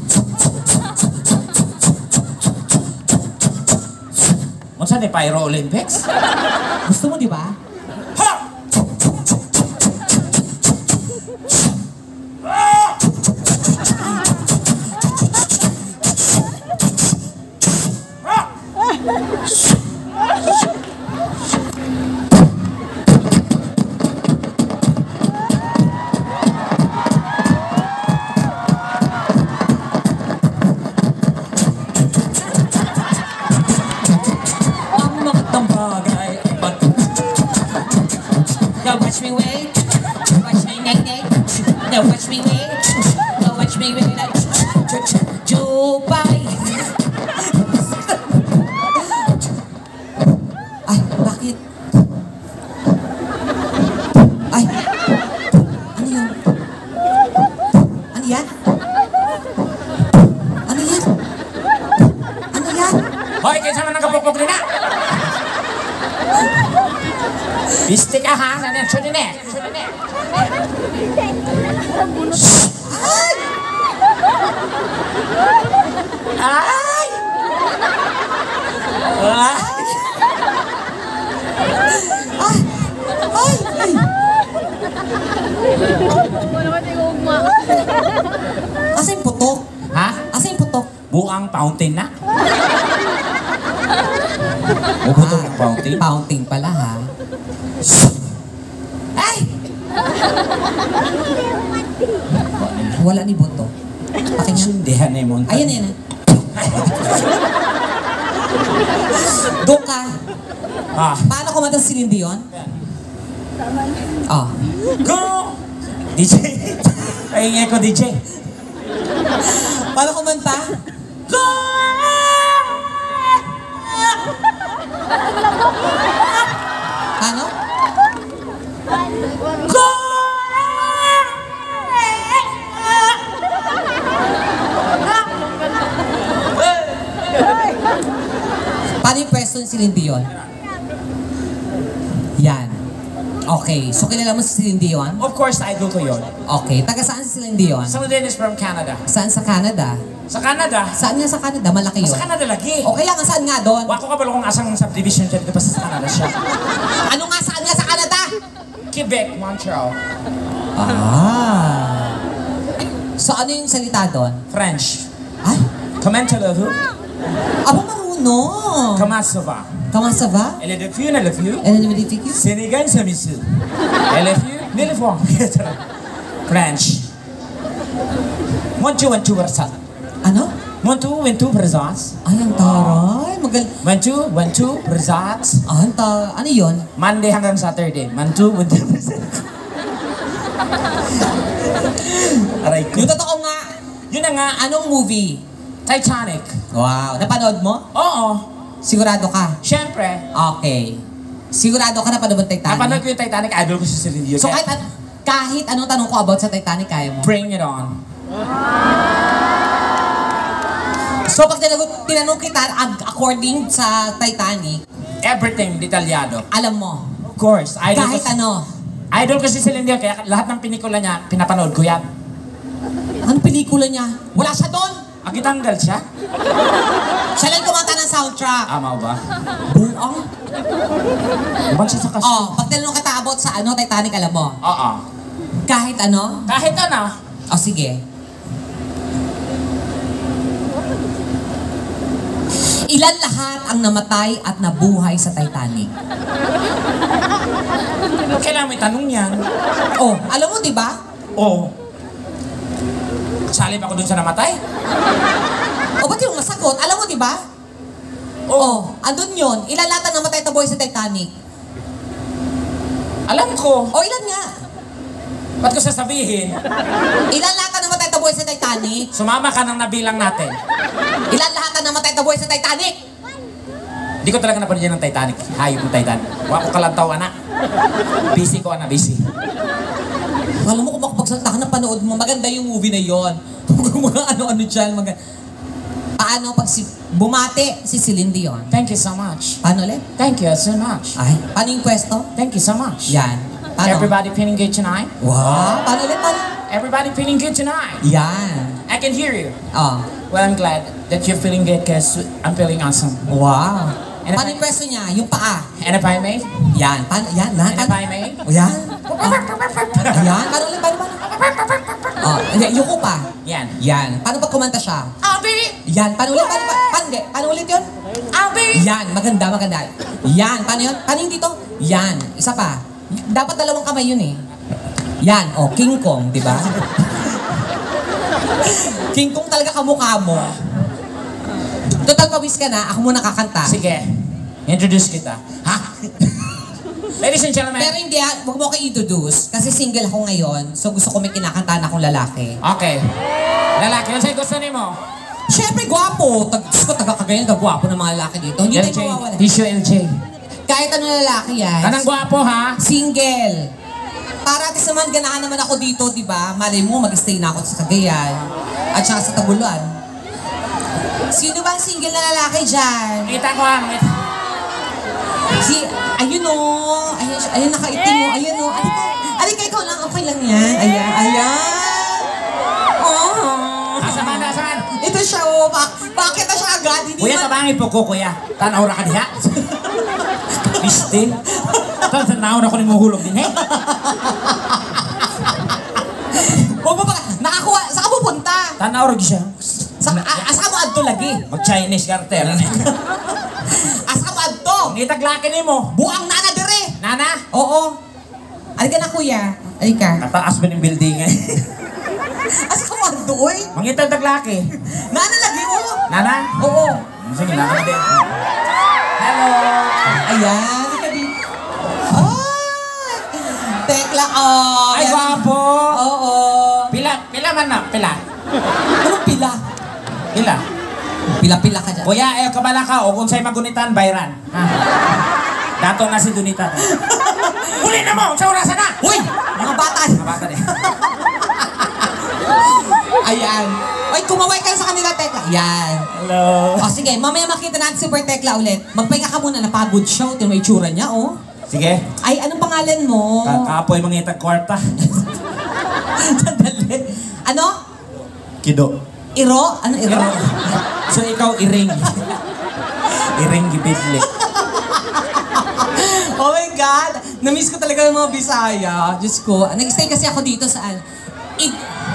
Unsa ni Pyro Olympics? Gusto mo, di ba? Ha! Ang magandang bagay. Now watch me wait. Watch me night night. Now watch me wait. Now watch me wait. Jupay. Ay, bakit? Ay. Ano yan? Ano yan? Ano yan? Ano yan? Hoy, kinsa man nagapupok nila? Biste ka ha? Ano yan? Sunod na eh. Sunod na eh. Ay! Ay! Ay! Ay! Asa yung putok? Ha? Asa yung putok? Buang fountain na? Bubutong ng fountain? Fountain pala ha. Ay! Wala ni Boto. Pakinggan. Sundihan na yung montan. Ayan yan. Doon ka. Ah. Paano kumanta si Celine Dion? Oh. Go! D J. Ay, ko D J. Paano kumanta? Go! Ano? Go! Paano yung pwesto ni Celine Dion? Yan. Okay. So kilala mo si Celine Dion? Of course, idol ko yun. Okay. Taga saan si Celine Dion? Some of them is from Canada. Saan sa Canada? Sa Canada? Saan nga sa Canada? Malaki yun. Sa Canada lagi. O kaya nga saan nga doon? Wako ka ba kung asang subdivision dyan, di ba sa Canada siya? Ano nga saan nga sa Canada? Quebec, Montreal, Ah. So ano yung salita doon? French. Ay, Comment à la vous? abo marunong. Comment ça va? Comment ça va? Elle est de vieux, elle est de vieux. Ano naman dito? Sénégal, c'est monsieur. Elle est vieux, mais le fond. French. One, two, one, two, versat. Ano? One, two, one, two, versats. Ay, ang taray. Magal... One, two, one, two, versats. Ah, ang ta... Ano yun? Monday hanggang Saturday. One, two, one, two, versats. Aray ko. Yung totoo nga, Yun na nga, anong movie? Titanic. Wow. Napanood mo? Oo. Sigurado ka? Siyempre. Okay. Sigurado ka napanood mo Titanic? Napanood ko yung Titanic, idol ko si Celine Dion. So Kaya- kahit, kahit anong tanong ko about sa Titanic, kaya mo? Bring it on. So pag tinanong, tinanong kita, ag- according sa Titanic, Everything detalyado. alam mo, Of course. Idol kahit kasi, ano. idol kasi si Celine Dion, kaya lahat ng pelikula niya, pinapanood ko yan. Anong pelikula niya? Wala siya doon. Agitanggal siya? Siya lang kumanta ng soundtrack. Ama ba? Buang. Ibang siya sa kasi. Oh, pag tinanong kita about sa ano, Titanic, alam mo? Oo. Kahit ano? Kahit ano. O oh, sige. Ilan lahat ang namatay at nabuhay sa Titanic? Kailangan may tanong yan. Oh, alam mo, di ba? Oo. Salib ako dun sa namatay? O, ba't yung masagot? Alam mo, di ba? Oh, andun yun. Ilan lahat ang namatay at nabuhay sa Titanic? Alam ko. O, ilan nga? Ba't ko sasabihin? Ilan lahat ang namatay at nabuhay sa Titanic? Sumama ka nang nabilang natin. Ilan lahat ang namatay at nabuhay sa Titanic? Hindi ko talaga napanood yan ng Titanic. Hayop ng Titanic. Wala ko kalantaw, anak. Busy ko, anak. Busy. Alam mo kung makapagsalita ka na panood mo, maganda yung movie na yon. Kung mga ano-ano dyan, maganda. Paano pag si, bumate si Celine Dion? Thank you so much. Paano ulit? Thank you so much. Ay, paano yung pwesto? Thank you so much. Yan. Paano? Everybody feeling good tonight? Wow. Paano ulit? Paano? Everybody feeling good tonight? Yan. I can hear you. Oh. Well, I'm glad that you're feeling good because I'm feeling awesome. Wow. And if Paano I- yung pwesto niya? Yung paa. And if I may? Yan. Paano? Yan. Na, And if I may? Oh, yan. Oh. Ayan. Paano ulit? Paano? Paano? Oh. Yan. Yuko pa. Yan. Yan. Paano pag kumanta siya? Abi! Yan. Paano ulit? Paano? Paano? Paano, hindi? Paano ulit yun? Abi! Yan. Maganda, maganda. Yan. Paano yun? Paano yung dito? Yan. Isa pa. Dapat dalawang kamay yun eh. Yan. Oh, King Kong, di ba? King Kong talaga kamukha mo. Total pawis ka na, ako muna kakanta. Sige. Introduce kita. Ha? Ladies and gentlemen. Pero hindi ah, huwag mo ko introduce. Kasi single ako ngayon, so gusto ko may kinakantahan akong lalaki. Okay. Lalaki, ano sa'yo gusto ni mo? Siyempre, gwapo. Tag ko taga-kagayan ka gwapo ng mga lalaki dito. Hindi L J. tayo mawawala. Tissue L J. Kahit ano lalaki yan. Kanang gwapo, ha? Single. Para at naman ganahan naman ako dito, di ba? Malay mo, mag-stay na ako sa Cagayan. At saka sa Taguluan. Sino ba ang single na lalaki dyan? Kita ko, ha? Si, ayun o. Ayun, siya- ayun nakaitim mo. Ayun o. Alika, alika ikaw lang. Okay lang yan. Ayan, ayan. Oh. Asaman, asaman. Ito siya o. Bak bakit na siya agad? Hindi Kuya, man- tabangi po ko, kuya. Tanaw ra ka diha. Pistin. Tanaw na ko ni muhulog din, eh. Huwag mo ba? Nakakuha. Saan ka pupunta? Tanaw ra siya. Sa, a- asa mo adto lagi? Mag-Chinese carter. Asa mo adto? Ngitaglaki ni mo. Buang nana dire. Nana? Oo. Alika na kuya. Alika. Kataas ba ng building, eh? Asa ka mo adto oy? Mangitaglaki. Nana lagi mo. Nana? Oo. Sige, nana ka din. Hello. Ayan. Alika din. Ay. Tekla. Oh. Ay, yan. gwapo. Oo. Pila, pila man na, pila. Anong pila? Pila. Pila-pila ka dyan. Kuya, eh, kabala ka, o kung sa'y magunitan, bayran. Ha? Dato nga si Dunita. Huli na mo! Sa orasan na! Uy! Mga bata. Mga bata din. Ayan. Uy, kumaway ka na sa kanila, Tekla. Yan. Hello. O sige, mamaya makita natin si Super Tekla ulit. Magpahinga ka muna, napagod siya. Ito may itsura niya, oh. Sige. Ay, anong pangalan mo? Kakapoy mga itag kwarta. Sandali. Ano? Kido. Iro? Ano iro? So ikaw, iring. Iring gibidli. Oh my God! Na-miss ko talaga yung mga Bisaya. Diyos ko. Nag-stay kasi ako dito saan? Id...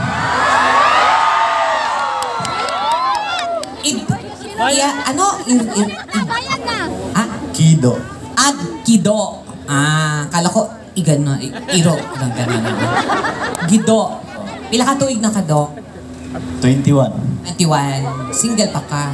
Id... Iya, ano? Id... Id... id ah? Kido. Agkido. Ah, kala ko, igan na, i- iro. Igan ganun na. Gido. Pila ka tuig na ka, Dok? twenty-one. twenty-one. Single pa ka.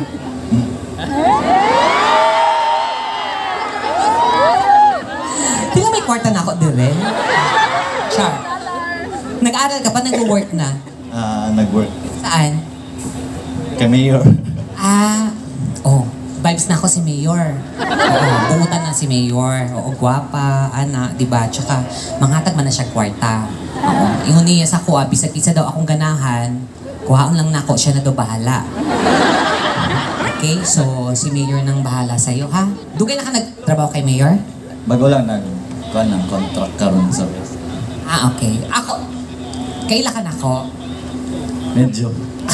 Pila may kwarta na ako, dire? Char. Nag-aaral ka pa, nag-work na. Ah, nag-work. Saan? Kay Mayor. Ah, oh, vibes na ako si Mayor. Oo, bungutan na si Mayor. Oo, gwapa, ana, di ba? Tsaka, manghatag man na siya kwarta. Oo, ingon niya sa kuha, bisag isa daw akong ganahan, kuhaon lang nako, siya na daw bahala. Okay, so si Mayor nang bahala sa'yo, ha? Dugay na ka nagtrabaho kay Mayor? Bago lang nag kuan ng contract karon sa Ah, okay. Ako, kailan ako? medyo.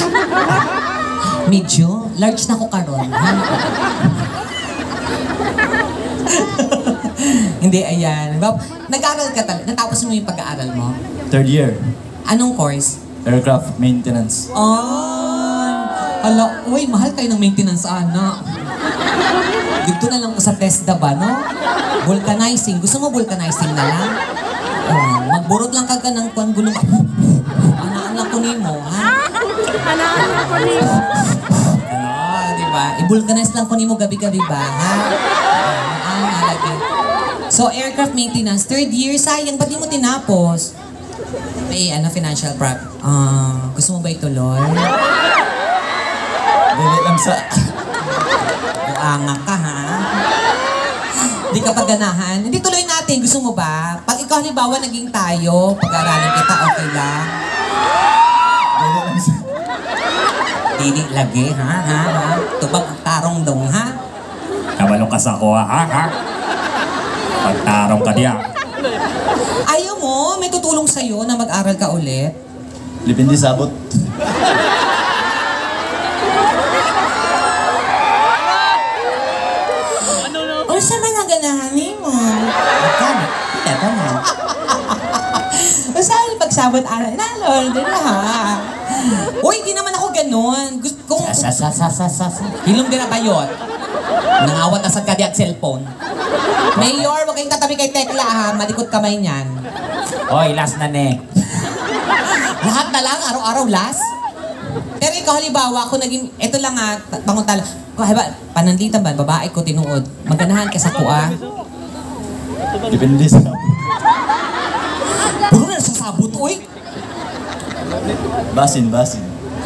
Medyo? Large na ko karon, ha? Hindi, ayan. Bob, nag-aaral ka talaga. Natapos mo yung pag-aaral mo? Third year, Anong course? aircraft maintenance. Ah, ala, uy, mahal kayo ng maintenance, anak. Dito na lang ko sa TESDA ba, no? Vulcanizing. Gusto mo vulcanizing na lang? Oh, magburot lang ka ka ng kuwan gulong. Anaan lang ko mo, ha? Anaan lang ko nimo. Ano, di ba? I-vulcanize lang ko mo gabi-gabi ba, ha? Ah, nalagay. So, aircraft maintenance, third year, sayang, ba't di mo tinapos? May ano, financial prop. Ah, gusto mo ba ituloy? Dili lang sa Buanga ka, ha? Hindi ka paganahan. Hindi tuloy natin. Gusto mo ba? Pag ikaw halimbawa naging tayo, pag-aralan kita, okay lang? dili lang sa Dili lagi, ha? Ha? Ha? Tubag ang tarong dong, ha? Kabalong ka sa ako, ha? Ha? Pagtarong ka diya. Ayaw mo, may tutulong sa'yo na mag-aral ka ulit. Depende sabot. O sa mga ganahan mo? Magkano? Hindi ba na? O saan pagsabot aral? Nalol, din na ha. Uy, hindi naman ako ganun. Gusto kong... Sa, sa, sa, sa, sa, sa. Hilom din na ba yun? Nangawat na sa kadi at cellphone. Mayor, huwag kayong tatabi kay Tekla ha. Malikot kamay niyan. Oy, last na ne. Lahat na lang, araw-araw last. Pero ikaw halimbawa, ako naging, eto lang ha, panguntala. Halimbawa, pananditan ba, babae ko tinuod. Maganahan ka sa kuha. Depende sa Puro na sasabot, uy. basin, basin.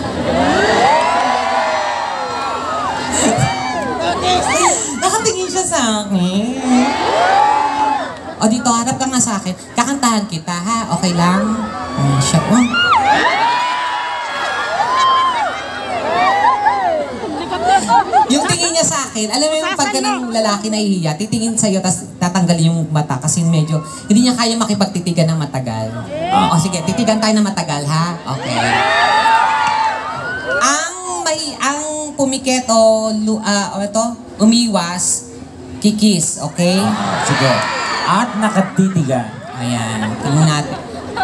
Nakatingin siya sa akin. O dito, harap ka nga sa akin. Kakantahan kita, ha? Okay lang? Ay, siya po. Yung tingin niya sa akin, alam mo yung pagka ng lalaki nahihiya, titingin sa'yo, tapos tatanggalin yung mata kasi medyo, hindi niya kaya makipagtitigan ng matagal. O sige, titigan tayo ng matagal, ha? Okay. Ang may, ang pumikit o, lu, ah, o ito, umiwas, kikis, okay? Sige. At nakatitigan. Ayan, tingnan natin.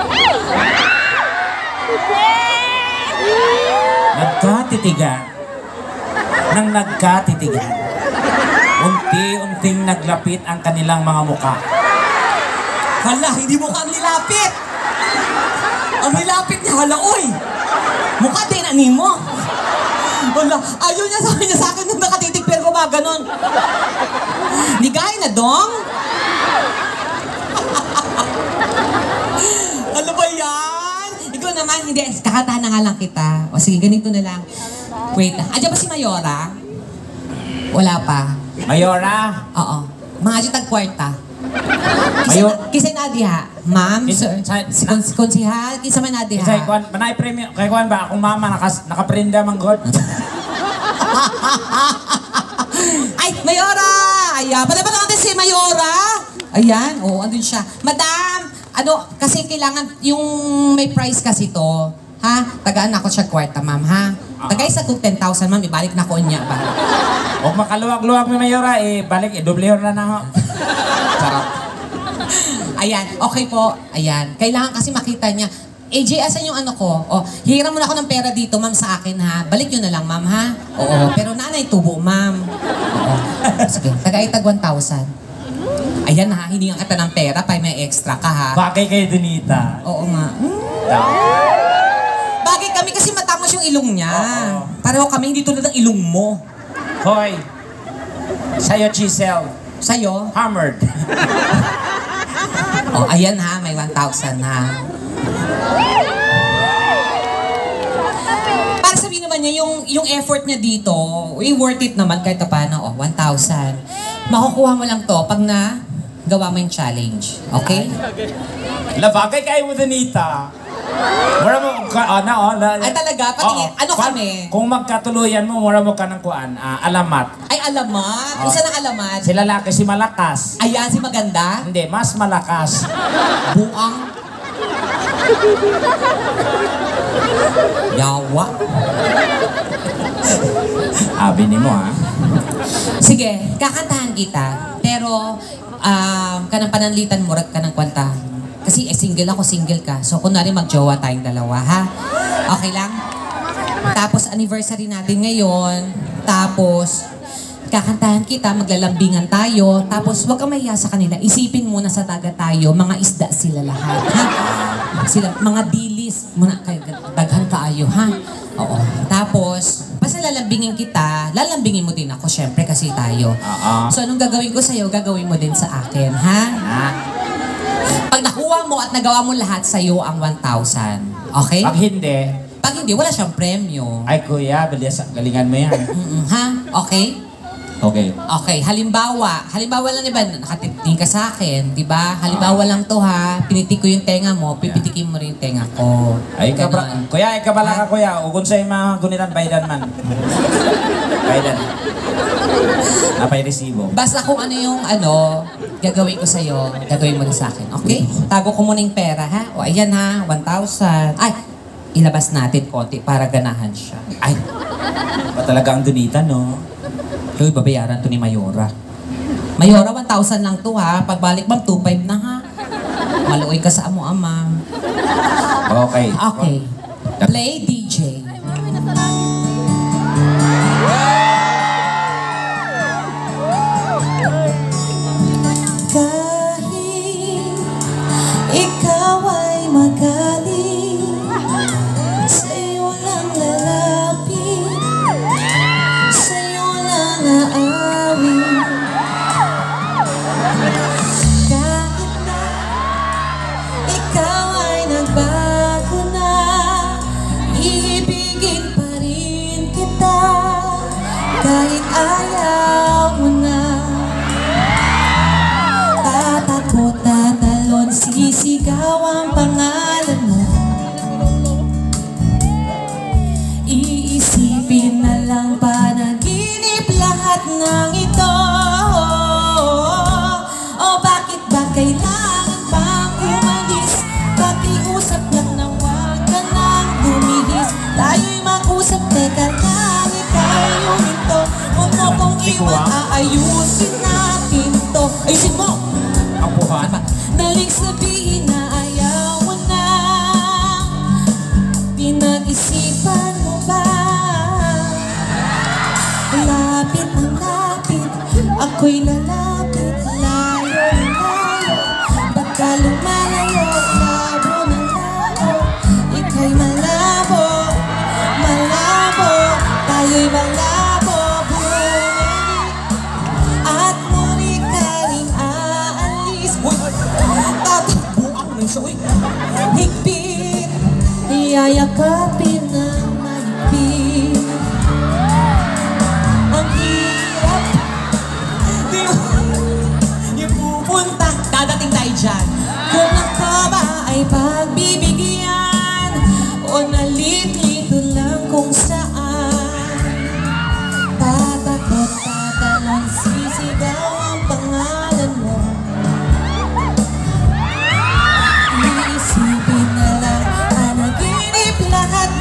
Nagkatitigan. Nang nagkatitigan. Unti-unting naglapit ang kanilang mga muka. Hala, hindi mo kang nilapit! Ang nilapit niya, hala, uy! Mukha din, ani mo! Hala, ayaw niya sabi niya sa akin nung nakatitig pero gumaganon. Ligay na, dong? Ano ba yan? Ikaw naman, hindi, kakatahan na nga lang kita. O sige, ganito na lang. Wait, andyan ba si Mayora? Wala pa. Mayora. Oo. Mga dyan tag-kwarta. Mayor. Kisay na diha. Ma'am, Kisa- sir. sa- Si kons konsihal, kinsa man na diha. Kay Kwan, manay premium. Kay Kwan ba? Akong mama nakas, nakaprinda man god. Ay, Mayora! Ayan, pala ba natin si Mayora? Ayan, oo, andun siya. Madam, ano, kasi kailangan, yung may price kasi to, ha? Tagaan ako siya kwarta, ma'am, ha? Tagay sa kung ten thousand, ma'am, ibalik na ko niya ba? Huwag makaluwag-luwag mi Mayora, eh, balik, eh, dublehor na na ako. Sarap. Ayan, okay po. Ayan, kailangan kasi makita niya. A J, asan yung ano ko? O, hiram mo na ako ng pera dito, ma'am, sa akin, ha? Balik yun na lang, ma'am, ha? Oo, pero nanay tubo, ma'am. Oo. Sige, tagay tag one thousand. Ayan, ha? Hiningan kita ng pera, pa may extra ka, ha? Bagay kay Donita. Oo nga. Hmm. Bagay kami kasi matangos yung ilong niya. Oo. Pareho kami, hindi tulad ng ilong mo. Hoy. Sa'yo, Giselle. Sa'yo? Hammered. O, ayan, ha? May one thousand, ha? Para sabihin naman niya, yung, yung effort niya dito, eh, worth it naman kahit paano. O, one thousand. Makukuha mo lang to pag na gawa mo yung challenge. Okay? Labagay kay mo Donita. Mura mo, ka, oh, na, oh, na, Ay, talaga? Patingin. Ano Kung- kami? Kung magkatuluyan mo, mura mo ka ng kuan, ah, alamat. Ay, alamat. Oh. Isa ng alamat. Si lalaki, si malakas. Ayan, si maganda. Hindi, mas malakas. Buang. Yawa. Abi ni mo, ha? Sige, kakantahan kita. Pero, um, kanang pananlitan mo, rag ka ng kwanta. Kasi eh, single ako, single ka. So, kunwari mag-jowa tayong dalawa, ha? Okay lang? Tapos, anniversary natin ngayon. Tapos, kakantahan kita, maglalambingan tayo. Tapos, huwag kang mahiya sa kanila. Isipin muna sa dagat tayo, mga isda sila lahat, ha? Sila, mga dilis. Muna, kayo, daghan kaayo, ha? Oo. Tapos, basta lalambingin kita, lalambingin mo din ako, syempre, kasi tayo. Oo. So, anong gagawin ko sa'yo, gagawin mo din sa akin, ha? Ha? Pag nakuha mo at nagawa mo lahat, sa'yo ang one thousand. Okay? Pag hindi, Pag hindi, wala siyang premyo. ay kuya, bilis, galingan mo yan. Mm-mm, ha? Okay? Okay. Okay, halimbawa, halimbawa lang diba, nakatiting ka sa akin, di ba? Halimbawa lang to ha, pinitik ko yung tenga mo, pipitikin mo rin yung tenga ko. Ay, ka Ganon. kuya, ay kabala ka kuya. Ugon sa'yo mga gunitan, baydan man. Baydan. Napay resibo. Basta kung ano yung ano, gagawin ko sa'yo, gagawin mo rin sa akin, okay? Tago ko muna yung pera ha, o ayan ha, one thousand. Ay, ilabas natin konti para ganahan siya. Ay, ba talaga ang gunitan, no? Uy, babayaran to ni Mayora. Mayora, one thousand lang to ha. Pagbalik ma'am, two five na ha. Maluoy ka sa amo, ama. Okay. Okay. Play D J. Kahit ikaw ay magaling, sa'yo lang lalapit, sa'yo lang aawin. Kahit na ikaw ay nagbago na, iibigin pa rin kita, kahit ayaw mo na. Tatakbo, tatalon, sisigaw ang pangalan mo. Iisipin na lang panaginip lahat ng ito. O bakit ba kailangan pang umalis? Pakiusap lang na huwag ka nang lumihis. Tayo'y mag-usap, teka lang, ika'y huminto. Huwag mo kong iwan, aayusin natin to. Ayusin mo! Ang puhan. Naling sabihin na ayaw mo na, pinag-isipan mo ba? Lapit ang lapit, ako'y lalapit, layo ng layo. Baka lumalayo, labo ng labo, ika'y malabo, malabo, tayo'y malabo, bumalik. At muli ka rin aalis. Tatakbo ang mensa, uy. Higpit, iyayakapin ng mahigpit. Ang hirap, di mo, yung pupunta, dadating tayo dyan. Kung ako ba ay pagbibigyan, o nalit-lito lang kung saan. Tatakot, tatalon, sisigaw ang pangalan mo. Iisipin na lang, panaginip lahat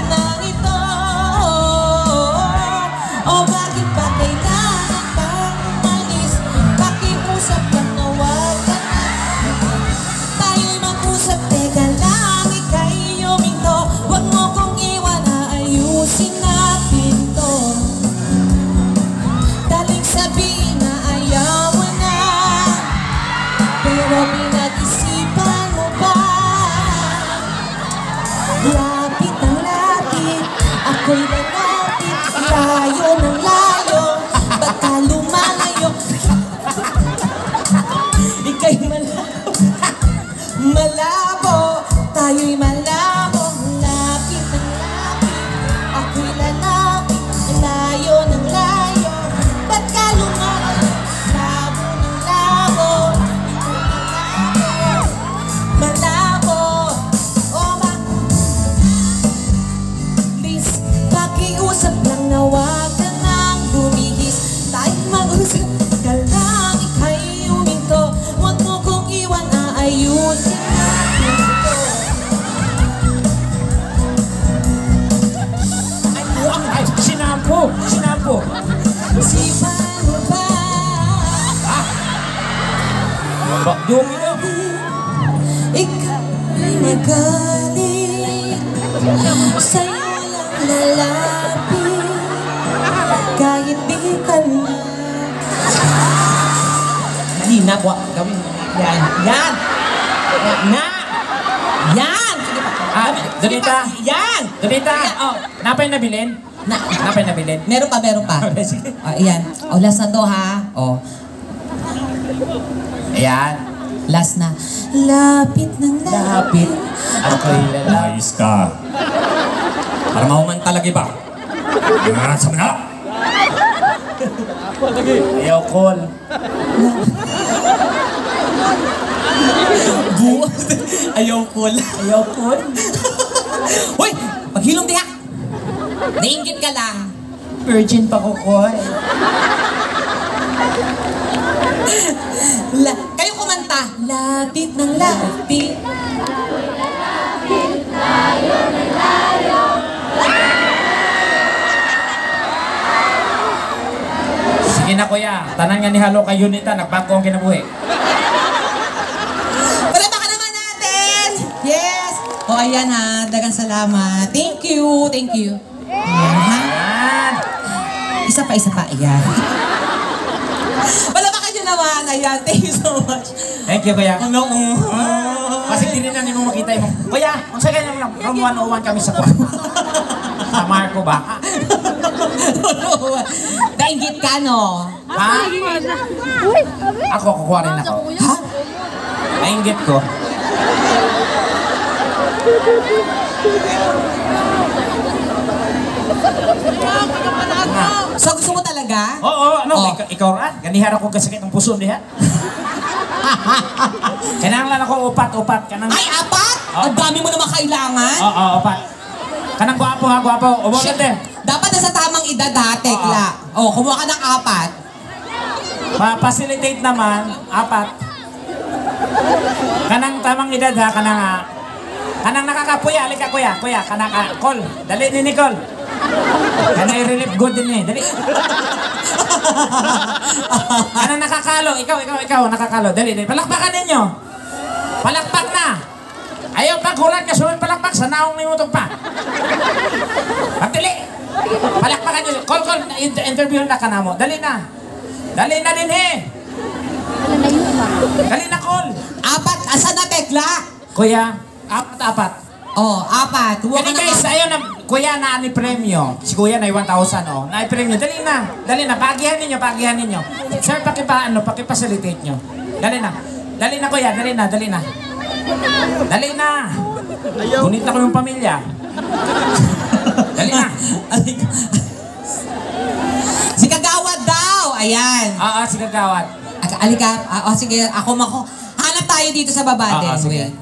Ba- Dumi daw. Ika'y magaling, sa'yo lang lalapit, kahit di ka na. Mahina po. Gawin mo. Yan. Yan. Yan. Na. Yan. Sige pa. Ah, Sige Donita. pa. Yan. Donita, Oh. napay nabilin? Na. Napay nabilin? Meron pa, meron pa. Okay, sige. Oh, ayan. Oh, last na to ha. Oh, Ayan. last na. Lapit ng lapit. Ako'y lalaki. Ayos ka. Para mauman talaga iba. Ah, sa manala. Ayaw, call. Bu. Ayaw ko lang. Ayaw, call. Hoy! Paghilom diha! Nainggit ka lang. Virgin pa ko, call. La, kayo kumanta. Lapit ng lapit. Sige na, kuya. Tanan nga ni Halo kay Unita, nagbago ang kinabuhi. Palamakan naman natin! Yes! O ayan ha, dagang salamat. Thank you, thank you. Ayan ha. Ayan. Isa pa, isa pa. Ayan. Palamakan nyo naman. Ayan, thank you so much. Thank you, kuya. Ano? Kasi hindi rin na mo makita yung... Kuya, kung sa ganyan lang, from one oh one kami sa kwarto. Sa Marco ba? Nainggit ka, no? Ha? Uy! Ako, kukuha rin ako. Ha? Nainggit ko. Nga. So gusto mo talaga? Oo, ano? Oh. Ikaw, ikaw ra? Ganihar ako kasakit ng puso diha. Kanang lang ako upat-upat. Kanang... Ay, apat? Oh. Ang dami mo naman kailangan. Oo, oh, upat. Kanang gwapo ha, gwapo. Ubo Shit. din. Dapat na sa tamang edad ha, tekla. Oh, kumuha ka ng apat. Ma-facilitate naman, apat. Kanang tamang edad ha, kanang ha. Kanang nakakapuya, alika kuya, kuya, kanang ka, call. Dali ni Nicole. Kanang i-relief good din eh, dali. Kanang nakakalo, ikaw, ikaw, ikaw, nakakalo, dali, dali. Palakpakan ninyo. Palakpak na. Ayaw paghulat ka, sunod palakpak, sa naong nimutog pa. Pagdali. Palakpakan nyo. Call, call, inter interview na ka na mo. Dali na. Dali na din eh. Dali na, call. Apat, asa na tekla? Kuya, apat-apat. Oh, apat. Kumuha ka Kani ng guys, apat. ayaw na, kuya na ni premyo. Si kuya na one thousand oh. Na premyo. Dali na. Dali na. Pagihan ninyo, pagihan ninyo. Sir, pakipa, ano, pakipacilitate nyo. Dali na. Dali na, kuya. Dali na, dali na. Dali na. Gunit na ko yung pamilya. Dali na. Si Kagawad daw. Ayan. Oo, si Kagawad. Aka- Alika. Ah, oh, sige, ako mako. Hanap tayo dito sa baba Oo, din. sige. Wait.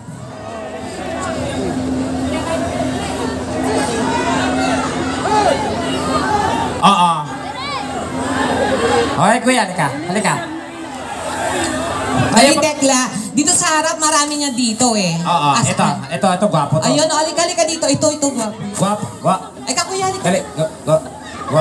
Oo. Okay, kuya. Halika. Halika. Ay, Ayaw, tekla. Dito sa harap, marami niya dito eh. Oo, As- ito. Ito, ito, gwapo to. Ayun, oh, alika, alika dito. Ito, ito. Gwapo. Gwapo, gwapo. Ay, kakuya, alika. Dali, go, go, go.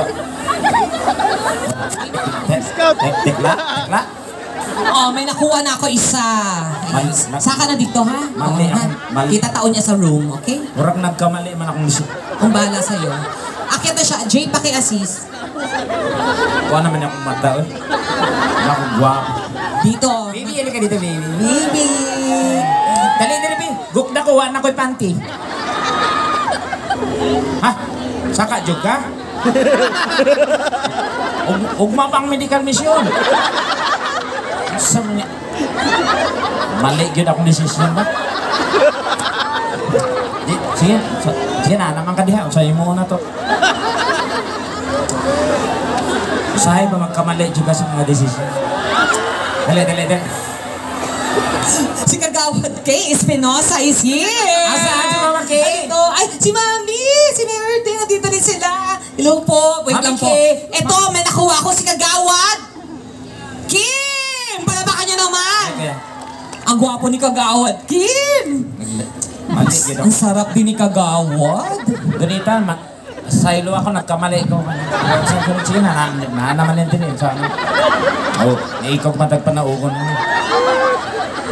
Scout. Tekla, tekla. Oh, may nakuha na ako isa. Mali, mali. Saka na dito, ha? Mali Oh, ako, ha? mali. Kita taon niya sa room, okay? Murag nagkamali man akong lisod. Kung bahala sa'yo. Akit na siya. Jay, paki-assist. Kuha naman akong mata, eh. Wala akong gwapo. Dito. Baby, yun ka dito, baby. Baby! Dali, dali, baby. Guk na ko, wala ko'y panty. Ha? Saka, jog ka? Ug ugma pang medical mission. Asa man niya? Mali yun akong decision ba? Di, sige, so, sige na, naman ka diha. Usahin mo na to. Usahin ba magkamali juga sa mga decision? Dali, dali, dali. Si Kagawad Kay Espinosa is here! Asaan si Mama Kay? Ito. Ay, si Mami! Si Mary din. Nandito rin sila. Hello po. Wait Mami lang po. Kay. Ito, may nakuha ko si Kagawad. Kim! Palabakan niyo naman! Okay. Ang gwapo ni Kagawad. Kim! Mali yun Ang sarap din ni Kagawad. Donita, ma silo ako, nagkamali ko. Sige, sige na, na, na naman din yun. So, ano? Oh, ikaw matagpanaukon mo.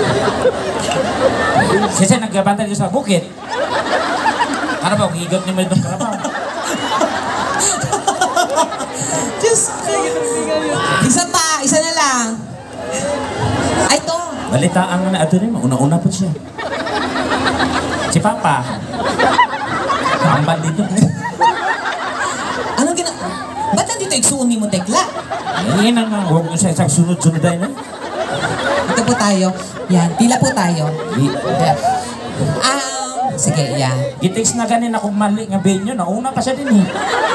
Kasi nagbabantay ko sa bukid. Ano ba, higot niyo mo itong karabaw? Just, isa pa, isa na lang. Ay, to. Balitaan nga na ato rin mo. Una-una po siya. Si Papa. Kambal dito. Anong gina... Ba't nandito iksuuni mo, Tekla? Yan ang nga. Huwag mo sa isang sunod-sunod ay na. Ito po tayo. Yan, pila po tayo. Um, sige, yan. Gitex na ganin akong mali nga venue. Nauna pa siya din eh.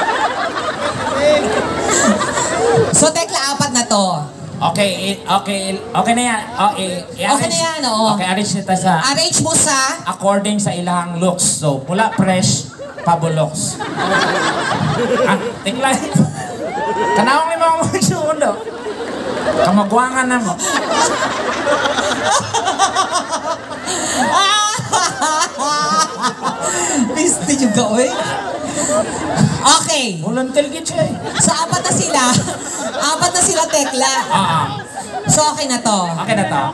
So, Tekla, apat na to. Okay, eh, okay, okay na yan. Okay, Okay na yan, oo. Okay, arrange nita sa Arrange mo sa... according sa ilahang looks. So, pula, fresh, pabuloks. Ah, tingla. Kanawang may mga mga suundo. Kamagwangan na mo. Piste yung gawin. Okay. Ulan tilgit siya eh. So, apat na sila. Apat na sila, Tekla. Ah, ah. So, okay na to. Okay na to.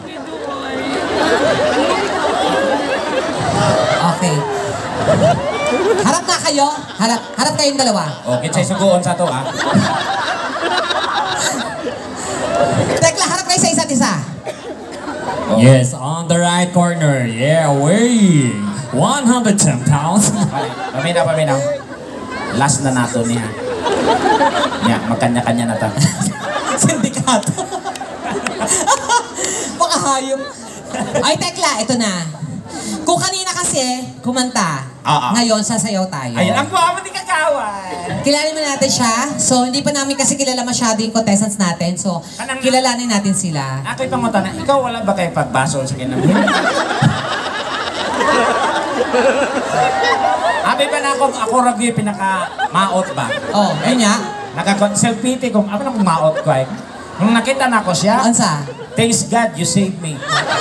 Okay. Harap na kayo. Harap, harap kayong dalawa. Okay, sa'yo suguon sa to ah. Tekla, harap kayo sa isa't isa. Yes, on the right corner. Yeah, weighing one hundred ten pounds. Paminaw, paminaw. Last na nato niya. Niya, magkanya-kanya na ta. Sindikato. Baka hayop. Ay, Tekla, ito na. Kung kanina kasi, kumanta. Ah, ah. Ngayon, sasayaw tayo. Ayun, ang guwapo ni Kagawan. Kilalanin mo natin siya. So, hindi pa namin kasi kilala masyado yung contestants natin. So, Kanang- kilalanin natin sila. Ako'y pangutan na, ikaw wala ba kayo pagbasol sa kinamin? Abi ba na ako, ako review pinaka-maot ba? Oh, yun nga. Nagka-selfie ko, ako na kung maot ko eh. Nung nakita na ko siya, Ansa? thanks God you saved me.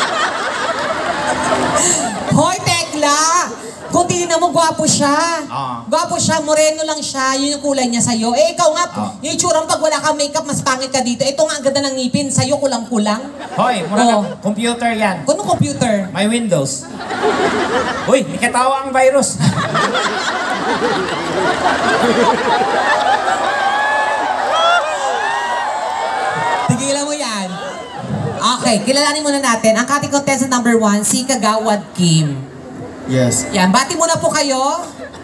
Hoy, Tekla! Kung tingnan mo, gwapo siya. Ah. Gwapo siya, moreno lang siya. Yun yung kulay niya sa'yo. Eh, ikaw nga, Ah. yung itsurang pag wala kang makeup, mas pangit ka dito. Ito nga, ang ganda ng ngipin. Sa'yo, kulang-kulang. Hoy, mura Oh. ka, computer yan. Kung computer? May Windows. Uy, may katawa ang virus. Tigilan mo yan. Okay, kilalanin muna natin. Ang ating contestant number one, si Kagawad Kim. Yes. Yan, bati muna po kayo.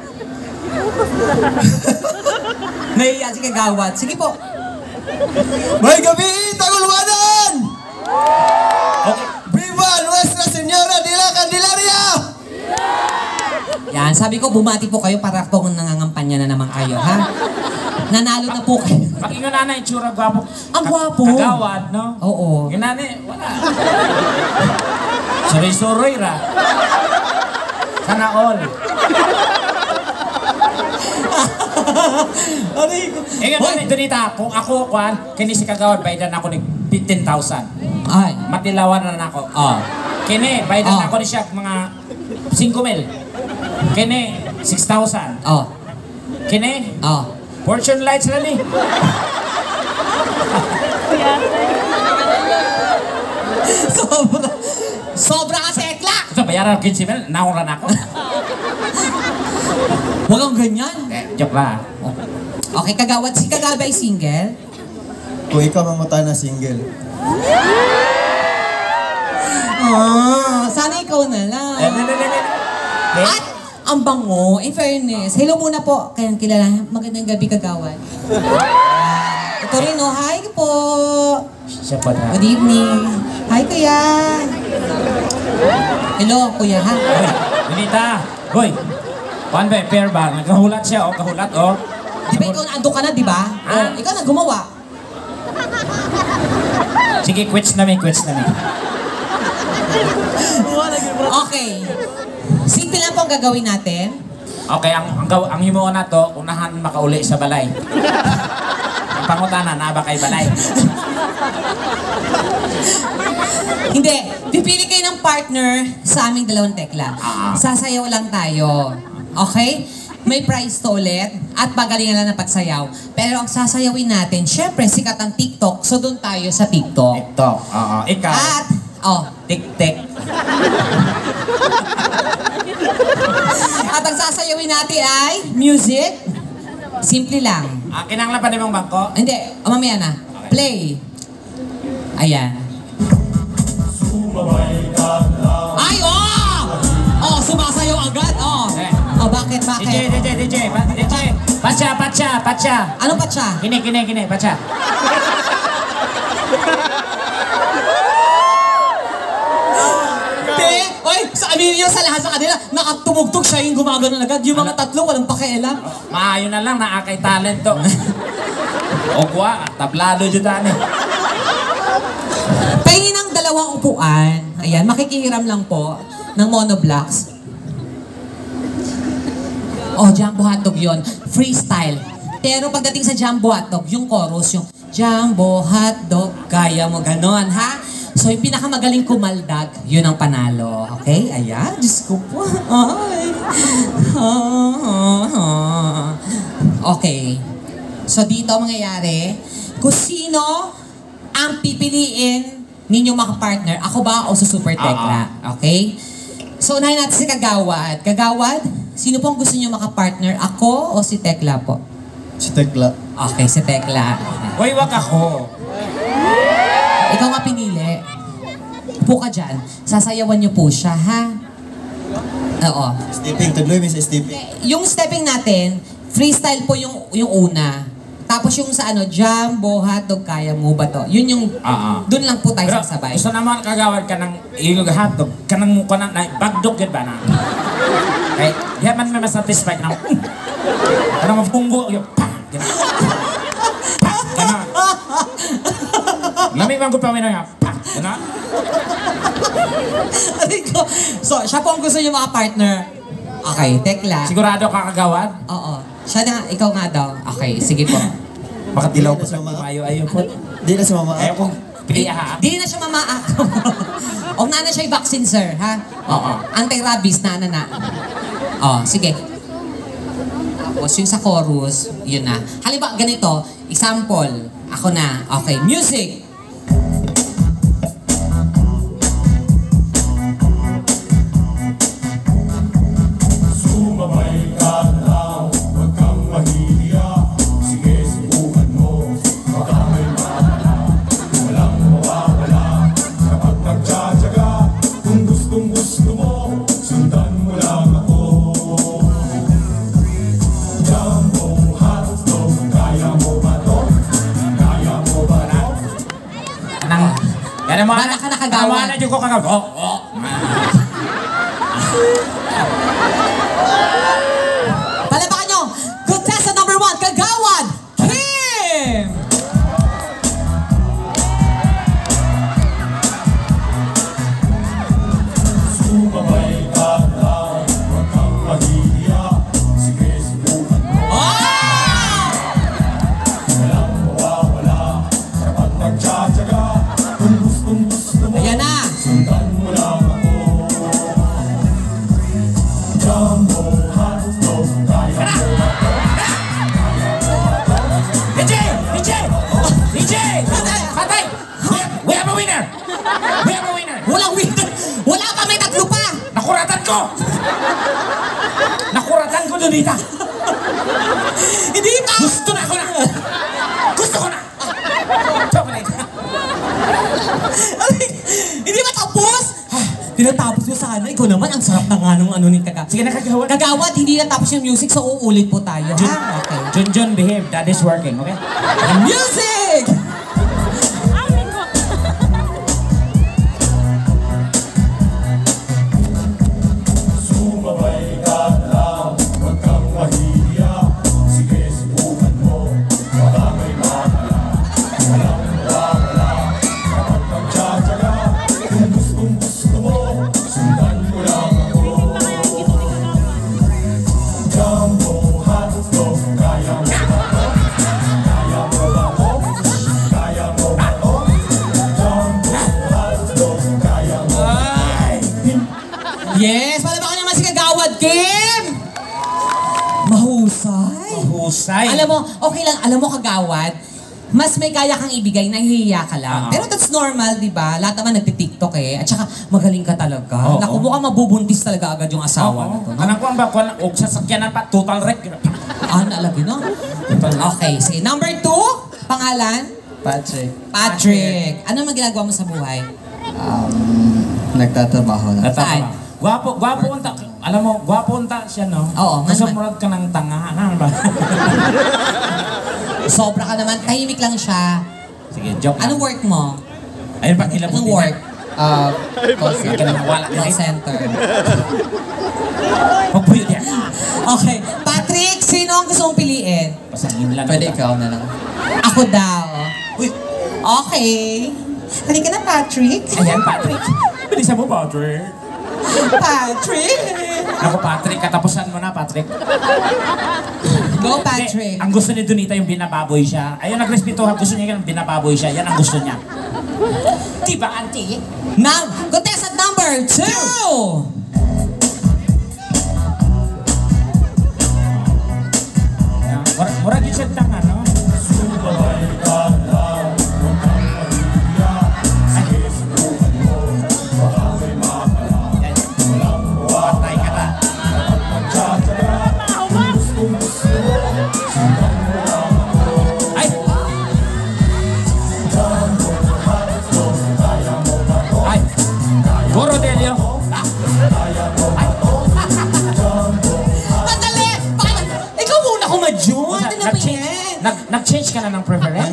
Nahiya si Kagawad. Sige po. May gabi, Tagulwanan! Okay. Viva Nuestra Señora de la Candelaria! Yan, sabi ko, bumati po kayo para kung nangangampanya na naman kayo, ha? Nanalo na po kayo. Pag inyo na na itsura gwapo. Ang gwapo. Kagawad, no? Oo. Yung nani, wala. Suroy-suroy ra. Sana all. Ano yun? Eh nga nani, Donita, kung ako, kwan, kini si Kagawad, baydan ako ng fifteen thousand. Ay. Matilawan na ako. Oh. Kini, baydan Oh. ako ni siya mga five mil. Kini, six thousand. Oh. Kini, Oh. Fortune lights na ni. Sobra. Sobra ka, Tekla! Ito, bayaran fifteen mil, naura na ako. Huwag kang ganyan. Eh, joke lang. Okay, Kagawad. Si Kagawad ay single? Kung ikaw mamatay na single. Ah, sana ikaw na lang. Eh, eh, eh, eh, eh. At ang bango, in fairness. Hello muna po. Kayang kilala. Magandang gabi, Kagawad. Ito rin, no? Hi po. Siya pa na. Good evening. Hi, kuya. Hello, kuya, ha? Hoy, Donita. Hoy. One ba, pair ba? Nagkahulat siya, oh. Kahulat, oh. Di ba ikaw naando ka na, di ba? Ah. Oh, ikaw na gumawa. Sige, quits na may, quits na may. Okay. Simple lang po ang gagawin natin. Okay, ang ang, gaw- ang himuon na to, unahan makauli sa balay. Ang pangutana, na ba kay balay? Hindi. Pipili kayo ng partner sa aming dalawang tekla. Ah. Sasayaw lang tayo. Okay? May prize to ulit at pagalingan lang ng pagsayaw. Pero ang sasayawin natin, syempre sikat ang TikTok, so doon tayo sa TikTok. Ito, oo. Ikaw. At, oh, Tik-tik. At ang sasayawin natin ay music. Simple lang. Ah, kinanglan pa din mong bangko? Hindi, o mamaya na. Play. Ayan. Ay, oh! Oh, sumasayaw agad, oh. Eh. Oh, bakit, D J, bakit? D J, D J, pa- D J. Pacha, pacha, pacha. Ano pa siya? Kine, kine, kine, pacha. Hindi! Oy, sa amin niyo sa lahat sa kanila, nakatumugtog siya yung gumagano agad. Yung mga tatlo, walang pakialam. Maayo na lang, naakay talent to. O kuha, tablado dyan daan eh. Pahingin ng dalawang upuan. Ayan, makikihiram lang po ng monoblocks. Oh, Jumbo Hotdog yun. Freestyle. Pero pagdating sa Jumbo Hotdog, yung chorus, yung Jumbo Hotdog, kaya mo ganon, ha? So, yung pinakamagaling kumaldag, yun ang panalo. Okay? Ayan, Diyos ko po. Ay. Okay. So, dito ang mangyayari, kung sino ang pipiliin ninyong makapartner, ako ba o sa Super Tekla? Okay? So, unahin natin si Kagawad. Kagawad, sino pong gusto niyo makapartner? Ako o si Tekla po? Si Tekla. Okay, si Tekla. Hoy, wag ako. Ikaw nga pinili. Upo ka dyan. Sasayawan niyo po siya, ha? Oo. Stepping. Tagloy mo sa stepping. Yung stepping natin, freestyle po yung yung una. Tapos yung sa ano, Jumbo Hotdog, kaya mo ba to? Yun yung, Ah, ah. dun lang po tayo Pero sasabay. gusto naman kagawad ka ng ilog hotdog, ka ng mukha na, na bagdog yun ba na? Okay, di man may masatisfy ka ng, ka ng mabunggo, yung pa, gano'n. Pa, gano'n. Lamig man ko pa minang, pa, gano'n. Aray ko. So, siya po ang gusto niyo makapartner. Okay, Tekla. Sigurado ka kagawad? Oo. Siya na, ikaw nga daw. Okay, sige po. Bakit dilaw ko Di na sa siya ma- kumayo, ayaw ko. Di na si Mama. Ayaw ko, pili ha. Di na siya mamaak. O na na siya yung vaccine, sir, ha? Oo. Anti-rabies na, na, na. O, sige. Tapos yung sa chorus, yun na. Halimbawa, ganito, example. Ako na. Okay, music. Nang, yan mo Para ka nakagawa. Tawa na dyan ko kagawad. Oh, oh. Palabakan nyo! Contestant number one, Kagawad! Kim! Ayan na! D J! D J! D J! Patay! Patay! We have a winner! We have a winner! Walang winner! Wala pa, may tatlo pa! Nakuratan ko! Nakuratan ko, Donita! Hindi pa! Gusto na ako na! Gusto ko na! Chocolate! Ay, hindi ba tapos? Ah, tinatapos mo sana. Ikaw naman, ang sarap na nga nung ano ni Kagawad. Sige na, kagawad. Kagawad, hindi na tapos yung music, so uulit po tayo. Jun, Ha? Okay. Jun, Jun, behave. That is working, okay? Music! Yes! Palabakan naman si Kagawad, Kim! Mahusay. Husay. Alam mo, okay lang, alam mo Kagawad, mas may kaya kang ibigay, nahihiya ka lang. Oo. Pero that's normal, di ba? Lahat naman nagtitiktok eh. At saka, magaling ka talaga. Oo. Naku, mukhang mabubuntis talaga agad yung asawa na to. No? Anong kuwan ba? Kuwan, og sasakyanan pa, total wreck. Ah, nalagi, no? Okay, sige. Number two, pangalan? Patrick. Patrick. Ano man ginagawa mo sa buhay? Um, nagtatrabaho na. Saan? Gwapo, gwapo unta. Alam mo, gwapo unta siya, no? Oo, Kasi man- murag ka ng tanga. Ano ba? Sobra ka naman. Tahimik lang siya. Sige, joke lang. Anong work mo? Ayun pa, kilabot Anong work? Ah, call Sige ka na wala. Call center. Magpuyo yan. Okay. Patrick, sino ang gusto mong piliin? Pasangin lang. pwede ikaw na lang. Ako daw. Uy, Okay. Halika na, Patrick. ayan, Patrick. Bilisan mo, Patrick. Patrick. Ako, Patrick, katapusan mo na, Patrick. Go, Hindi, Patrick. ang gusto ni Donita yung binababoy siya. Ayun, nagrespeto ha. Gusto niya yung binababoy siya. Yan ang gusto niya. Diba, auntie? Now, contestant number two. Murag, murag yung siya tanga, no? Patay ka na. Ay! Ay! Goro Delio! Madali! Bakit? Ikaw muna kumadyon. Ano na ba Nag-change, yan? nag, nag-change ka na ng preference?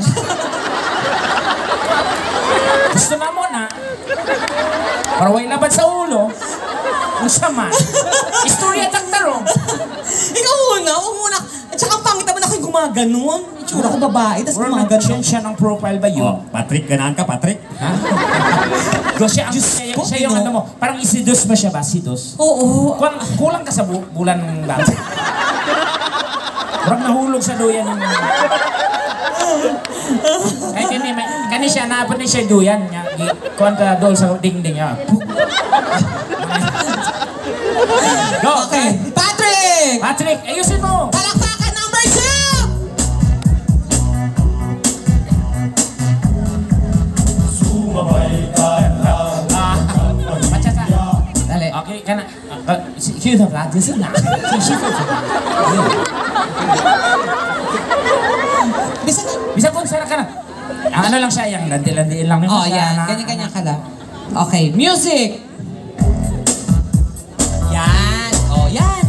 Gusto na mo na. Para way labad sa ulo. Ang sama. Istorya taktarong. Ikaw muna, huwag muna. At saka ang pangit naman ako yung gumaganon. Itsura ko babae, tapos Or gumaganon. nag-change siya ng profile ba yun? Oh, Patrick, ganahan ka, Patrick? Ha? Go, siya, ang, Diyos siya, ko, siya yung Pino. ano mo. Parang isidus ba siya ba? Sidus? Oo. Kulang, kulang ka sa bu bulan ng dati. Parang nahulog sa duyan yung... Ay, kani, may, kani siya, naapot ni siya duyan niya. Kuwan ka dool sa dingding niya. Go, Okay. Patrick! Patrick, ayusin mo! Palakpakan number two! Ah, machasa. Dali. Okay, kana. Uh, She's a flat, this is not. She's a flat. Bisa ka. Bisa kung sana ka na. Ang ano lang siya, yung landi-landiin lang. Oh, yan. Ganyan-ganyan ka lang. Okay, music! Yan. Oh, yan.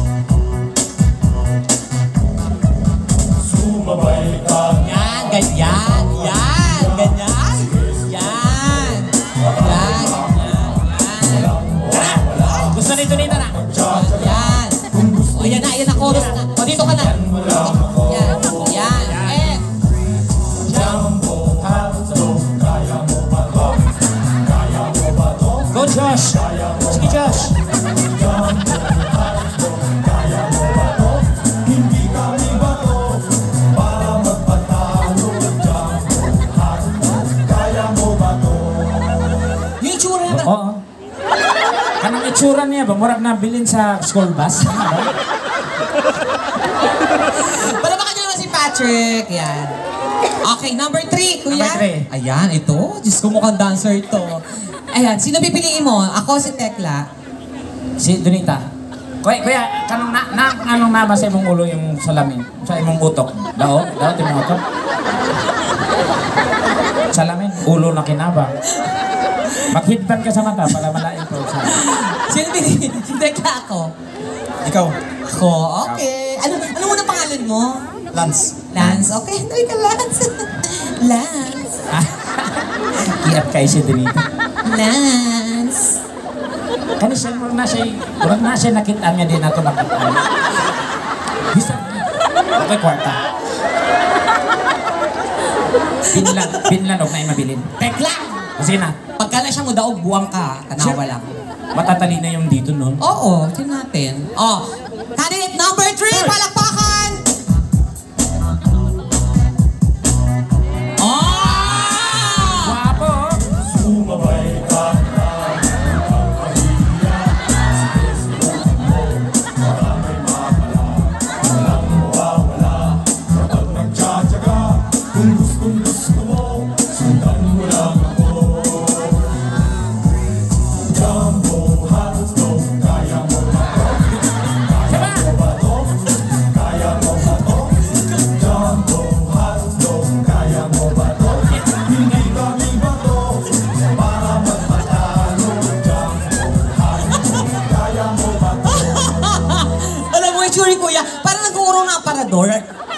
Yan, ganyan. Yan, ganyan. Yan. Yan, ganyan. Yan. Gusto nito nito na. Yan. O, yan na, yan na, chorus na. O, dito ka na. Yan, yan. Eh. Go, Josh. Sige, Josh. Yung itsura niya. Oo. Kanang itsura niya ba? Murag nabilin sa school bus. Palabakan niyo naman si Patrick. Yan. Okay, number three, kuya. Number three. Ayan, ito. Diyos ko, mukhang dancer ito. Ayan, sino pipiliin mo? Ako si Tekla. Si Donita. Kuya, kuya, kanong na, na anong nama sa imong ulo yung salamin? Sa imong utok? Dao? Dao, timong utok? Salamin? Ulo na kinaba. Mag-headband ka sa mata para malain ko sa... Sino pipiliin? Si Tekla ako. Ikaw, Ako, okay. Ano, ano muna pangalan mo? Lance. Lance. Okay, dali ka, Lance. Lance. Iap kayo si Donita. Lance. Kani siya, murag na siya, murag na siya nakita niya din nato nakita. Bisa. Okay, kwarta. Pinlan, pinlan, huwag na yung mabilin. Tekla! Kasi na, Pagka na siya mo daog, buwang ka. Tanawa lang. matatalino yung dito nun. Oo, tingnan natin. Oh, candidate number three, palakpakan! Oh! Guwapo! door.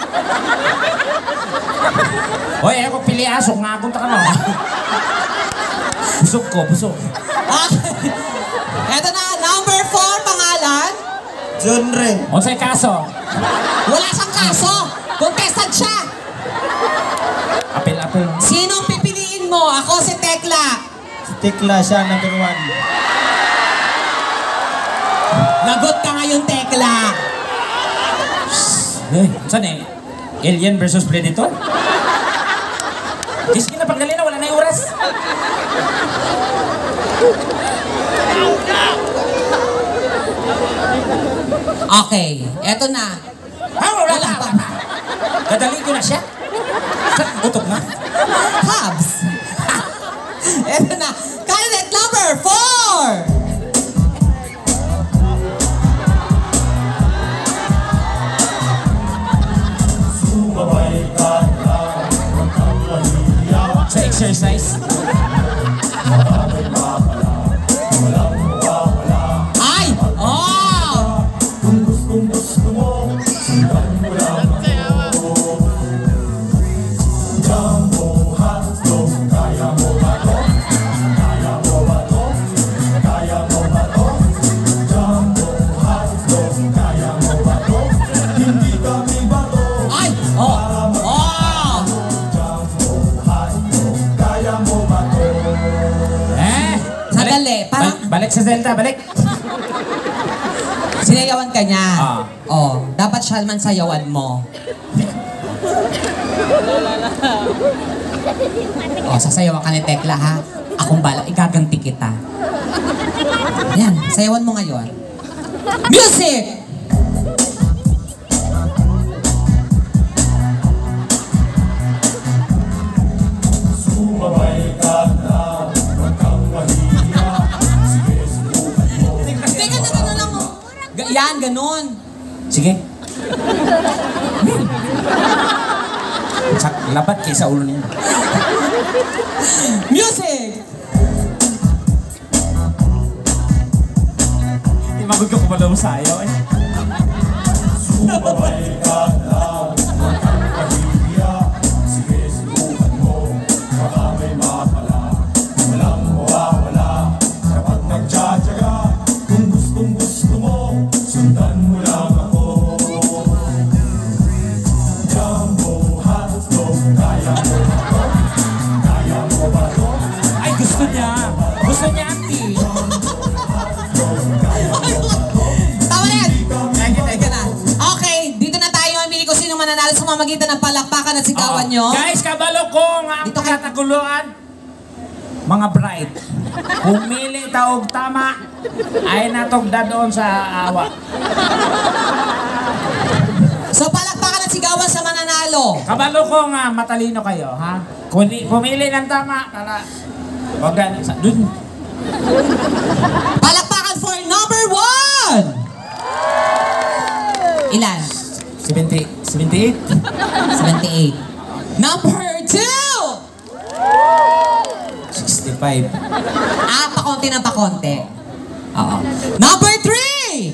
Hoy, ako pili asok nga akong taka no. Busog ko, busog. Okay. Eto na, number four, pangalan. Genre. Unsay kaso? Wala siyang kaso. Contestant siya. Apil, apil. Sinong pipiliin mo? Ako si Tekla. Si Tekla siya, number one. Lagot ka ngayon, Tekla. Eh, saan eh? Alien versus Predator? Sige na, pagdali na, wala na yung oras. Okay, eto na. Ah, wala na. Dadali ko na siya. Utok na. Habs. Eto na. Candidate number four. Sa exercise. Ay! Oh! Ay! Oh! Oh! Eh! Sandali, parang- Bal- balik sa Zelda, balik. Sinayawan ka niya. Ah. Oh, dapat siya man sayawan mo. Oh, sasayawan ka ni Tekla, ha? Akong bala, igaganti kita. Yan, sayawan mo ngayon. Music! Teka, teka na lang. Ga- Yan, ganun. Sige. Sak labat kay sa ulo niya. Music! Hindi magod ka kumalaw sa'yo eh. Ay, gusto niya. Gusto niya, auntie. Tama na yan! Teka na. Okay, dito na tayo. Mamili ko sino mananalo sa mamagitan ng palakpakan at sigawan nyo. Guys, kabalo ko nga ang Dito ka- kataguluan. Mga bride, pumili taog tama ay natugda doon sa awa. So palakpakan at sigawan sa mananalo. Kabalo ko nga matalino kayo, ha? Kuni, pumili ng tama para wag na sa dun. Palakpakan for number one! Ilan? seventy, seventy-eight. seventy-eight. Number two! sixty-five. Ah, pakonti ng pakonti. Oo. Number three!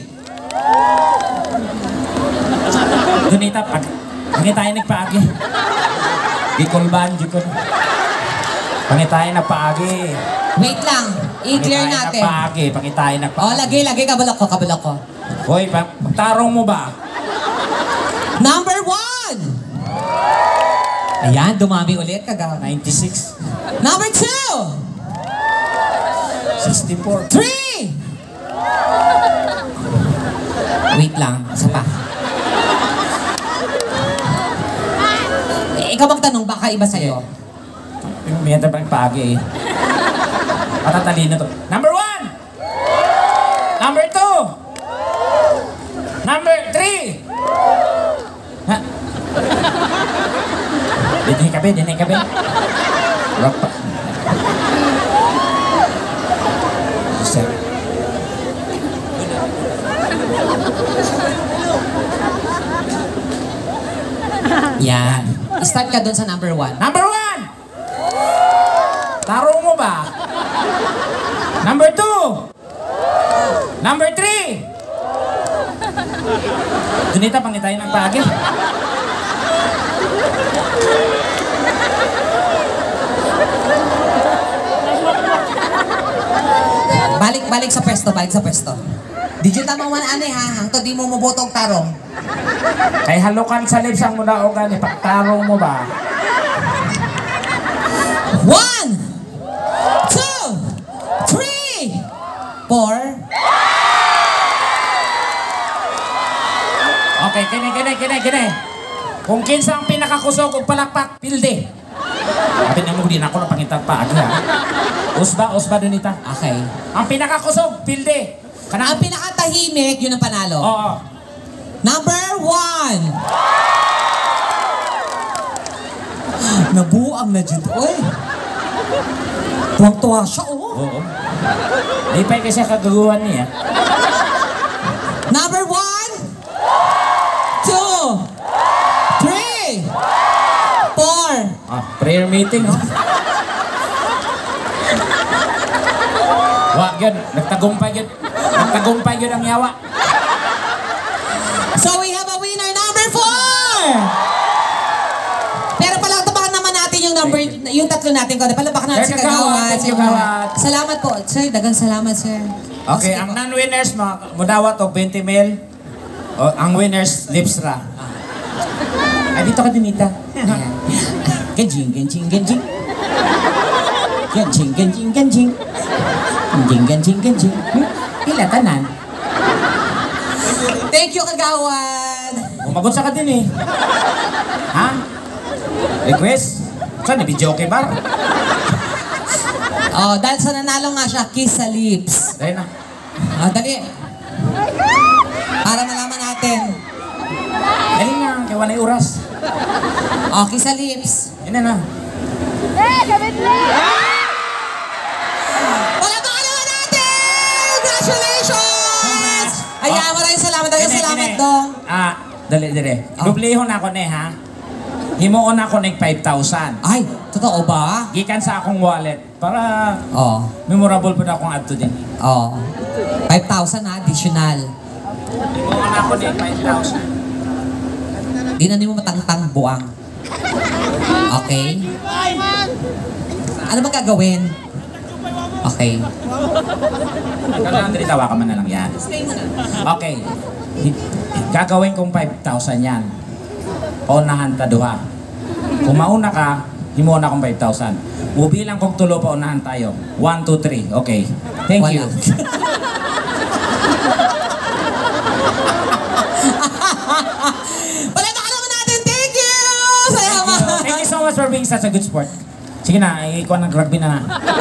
Dunita, pag pag tayo nagpaagi. Gikulban, gikul. Pag tayo nagpaagi. Wait lang. I-clear natin. Nagpaagi, pag tayo nagpaagi. Oh, lagi, lagi. Kabulok ko, kabulok ko. Hoy, pa- tarong mo ba? Number one! Ayan, dumami ulit. Kagawa. ninety-six. Number two! sixty-four. Three! Wait lang. Isa pa. Eh, ikaw magtanong, baka iba sa'yo. May ito pang paagi eh. Patatalino to. Number one! Number two! Number three! Ha? Dinay kabe, dinay kabe. Rock pa. Seven. Yan. Start ka dun sa number one. Number one! Taro mo ba? Number two! Number three! Dunita, pangitay ng bagay. Balik, balik sa pwesto, balik sa pwesto. Digital mo man ane ha, hangtod di mo mabotog tarong. Kay halukan sa lips ang muna o gani, pagtarong mo ba? One, two, three, four. Okay, kini, kini, kini, kini. Kung kinsa ang pinakakusog o palakpak, pilde. Sabi na mo, di na ako napangitag pa. Agi ha? Usba, usba dunita. Okay. Ang pinakakusog, pilde. Ang pinakatahimik, yun ang panalo. Oo. Number one. Nabuang na dyan. Uy. Tuwang-tuwa siya, oh. Oo. Di pa kasi kagaguhan niya. Number one. Two. Three. Four. Ah, prayer meeting, no? Wa, yun. Nagtagumpay yun. Nagtagumpay yun ang yawa. So we have a winner, number four! Pero palaktabakan naman natin yung number, yung tatlo natin ko. Palaktabakan natin si Sir Kagawad. Kagawad, thank you, Kagawad. Salamat po. Sir, dagang salamat, sir. Okay, ang non-winners, mudawat o twenty mil. O, ang winners, Lipsra. Ay, dito ka dinita. Genjing, genjing, genjing. Genjing, genjing, genjing. Genjing, genjing, genjing. Pila tanan. Thank you, Kagawad. Umagot sa ka din eh. Ha? Request? Saan? Ni-video okay bar? Oh, dahil sa nanalo nga siya, kiss sa lips. Dahil na. Oh, dali. Para malaman natin. Dali nga, kaya walay oras. Oh, kiss sa lips. Yan na na. Wala ba ka naman natin? Congratulations! Ayan, maraming salamat. Dagang Kine, salamat, kine. Dong. Ah, dali, dali. Oh. Dublihon ako ne, ha? Himuon ako ng five thousand. Ay, totoo ba? Gikan sa akong wallet. Para Oh. memorable po na akong adto din. Oh. five thousand na additional. Himuon ako ng five thousand. Di na mo matangtang buang. Okay? Ano bang gagawin? Okay. Kailangan dali tawa ka man na lang yan. Okay. Hi- Gagawin kong five thousand yan. Paunahan ta duha. Kung mauna ka, himuon akong five thousand. Mubilang kong tulo paunahan tayo. one, two, three. Okay. Thank Wala. you. Palama naman natin! Thank you! Salamat! Thank you so much for being such a good sport. Sige na, ikaw nag-rugby na na.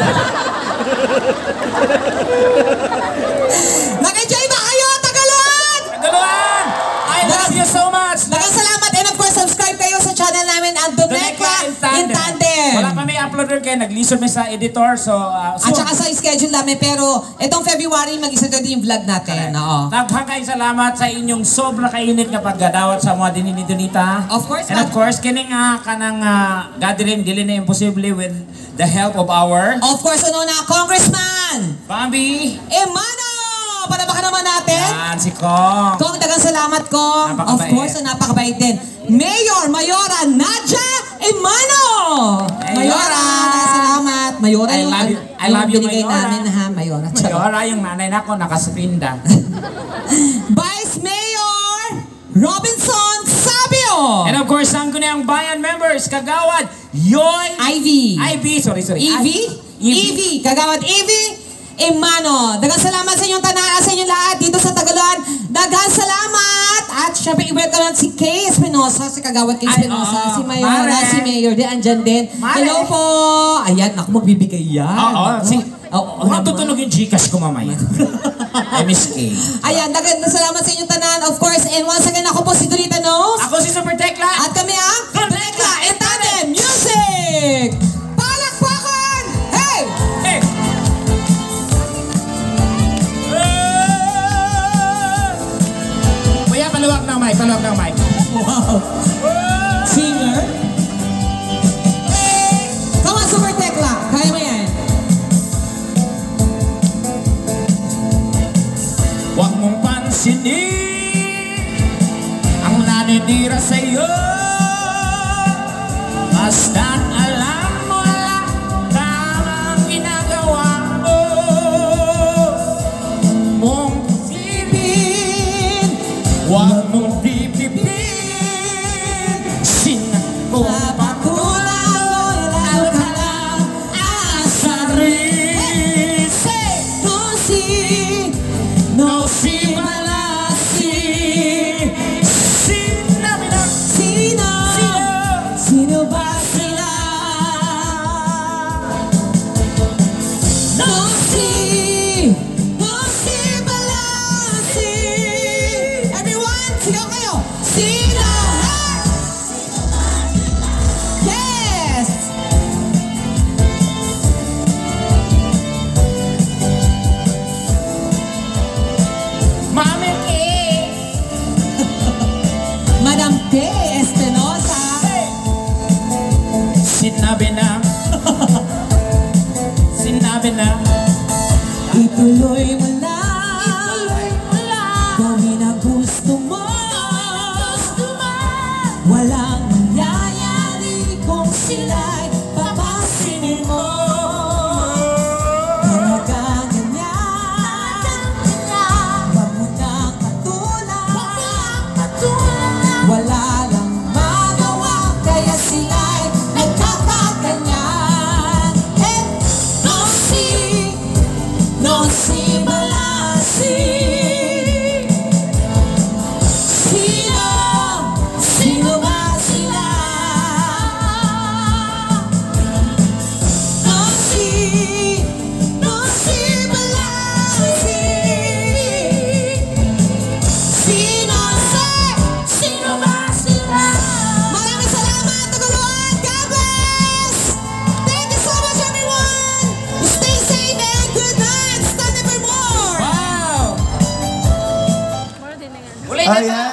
Nag-enjoy ba kayo, Tagalog? Tagaluan! I love you so much! Dagang salamat and of course, subscribe kayo sa channel namin ang Donekla in Tandem. Wala kami uploader kayo, nag-listen sa editor, so... Uh, At saka sa schedule namin, pero itong February, mag-isa din yung vlog natin. Oo. Naghangkay salamat sa inyong sobra kainit nga paggadawat sa mga dinini-dunita. Of course, And of course, kining uh, kanang uh, gathering, dili na imposible with the help of our... Of course, ano na, Congressman Bambi! Emano! Palabakan naman natin. Yan, si Kong. Kong, dagang salamat, Kong. Of Napakabait. course, napakabait din. Mayor, Mayora, Nadja Emano! Mayora, dagang salamat. Mayora I yung, love you. I love you, binigay Mayora. namin, ha, Mayora. Mayora, yung nanay na ko, nakaspinda. Vice Mayor Robinson Sabio. And of course, ang kunayang bayan members, Kagawad, Yoy, Ivy. Ivy, sorry, sorry. Evie? Evie. Evie. Kagawad Evie Emano. Dagang salamat sa inyong tanan, sa inyong lahat dito sa Tagaloan. Dagang salamat. At syempre, i-welcome natin si Kay Espinosa, si Kagawad Kay Ay, Espinosa, oo. si Mayora, Mare. si Mayor, di andyan din. Mare. Hello po. Ayan, ako magbibigay yan. Oo, si... Oo, Kung naman. tutunog yung Gcash ko mamaya. M S K. Ayan, dagang salamat sa inyong tanan. Of course, and once again, ako po si Dorita Knows. Ako si Super Tekla. At kami ang Donekla in Tandem Music! Palakpakan! Hey! Hey! Kuya, paluwag ng mic, paluwag ng mic. Wow! Singer? Come on, Super Tekla! Kaya mo yan. Huwag mong pansinin ang naninira sa'yo. natin na. Ituloy mo lang, gawin ang gusto mo. Walang nangyayari kung sila'y papasinin mo. Talagang ganyan, wag mo nang patulan. Wala lang magawa, kaya sila'y nagkakaganyan. Eh, no si, no si Balasi. Sino, sino ba sila? No si, no si Balasi. Sino si, sino ba sila? Maraming salamat, Tagaluan! God bless! Thank you so much, everyone! Stay safe and good night! Stand up for more! Wow! More din na yan. Ulit na Ayan.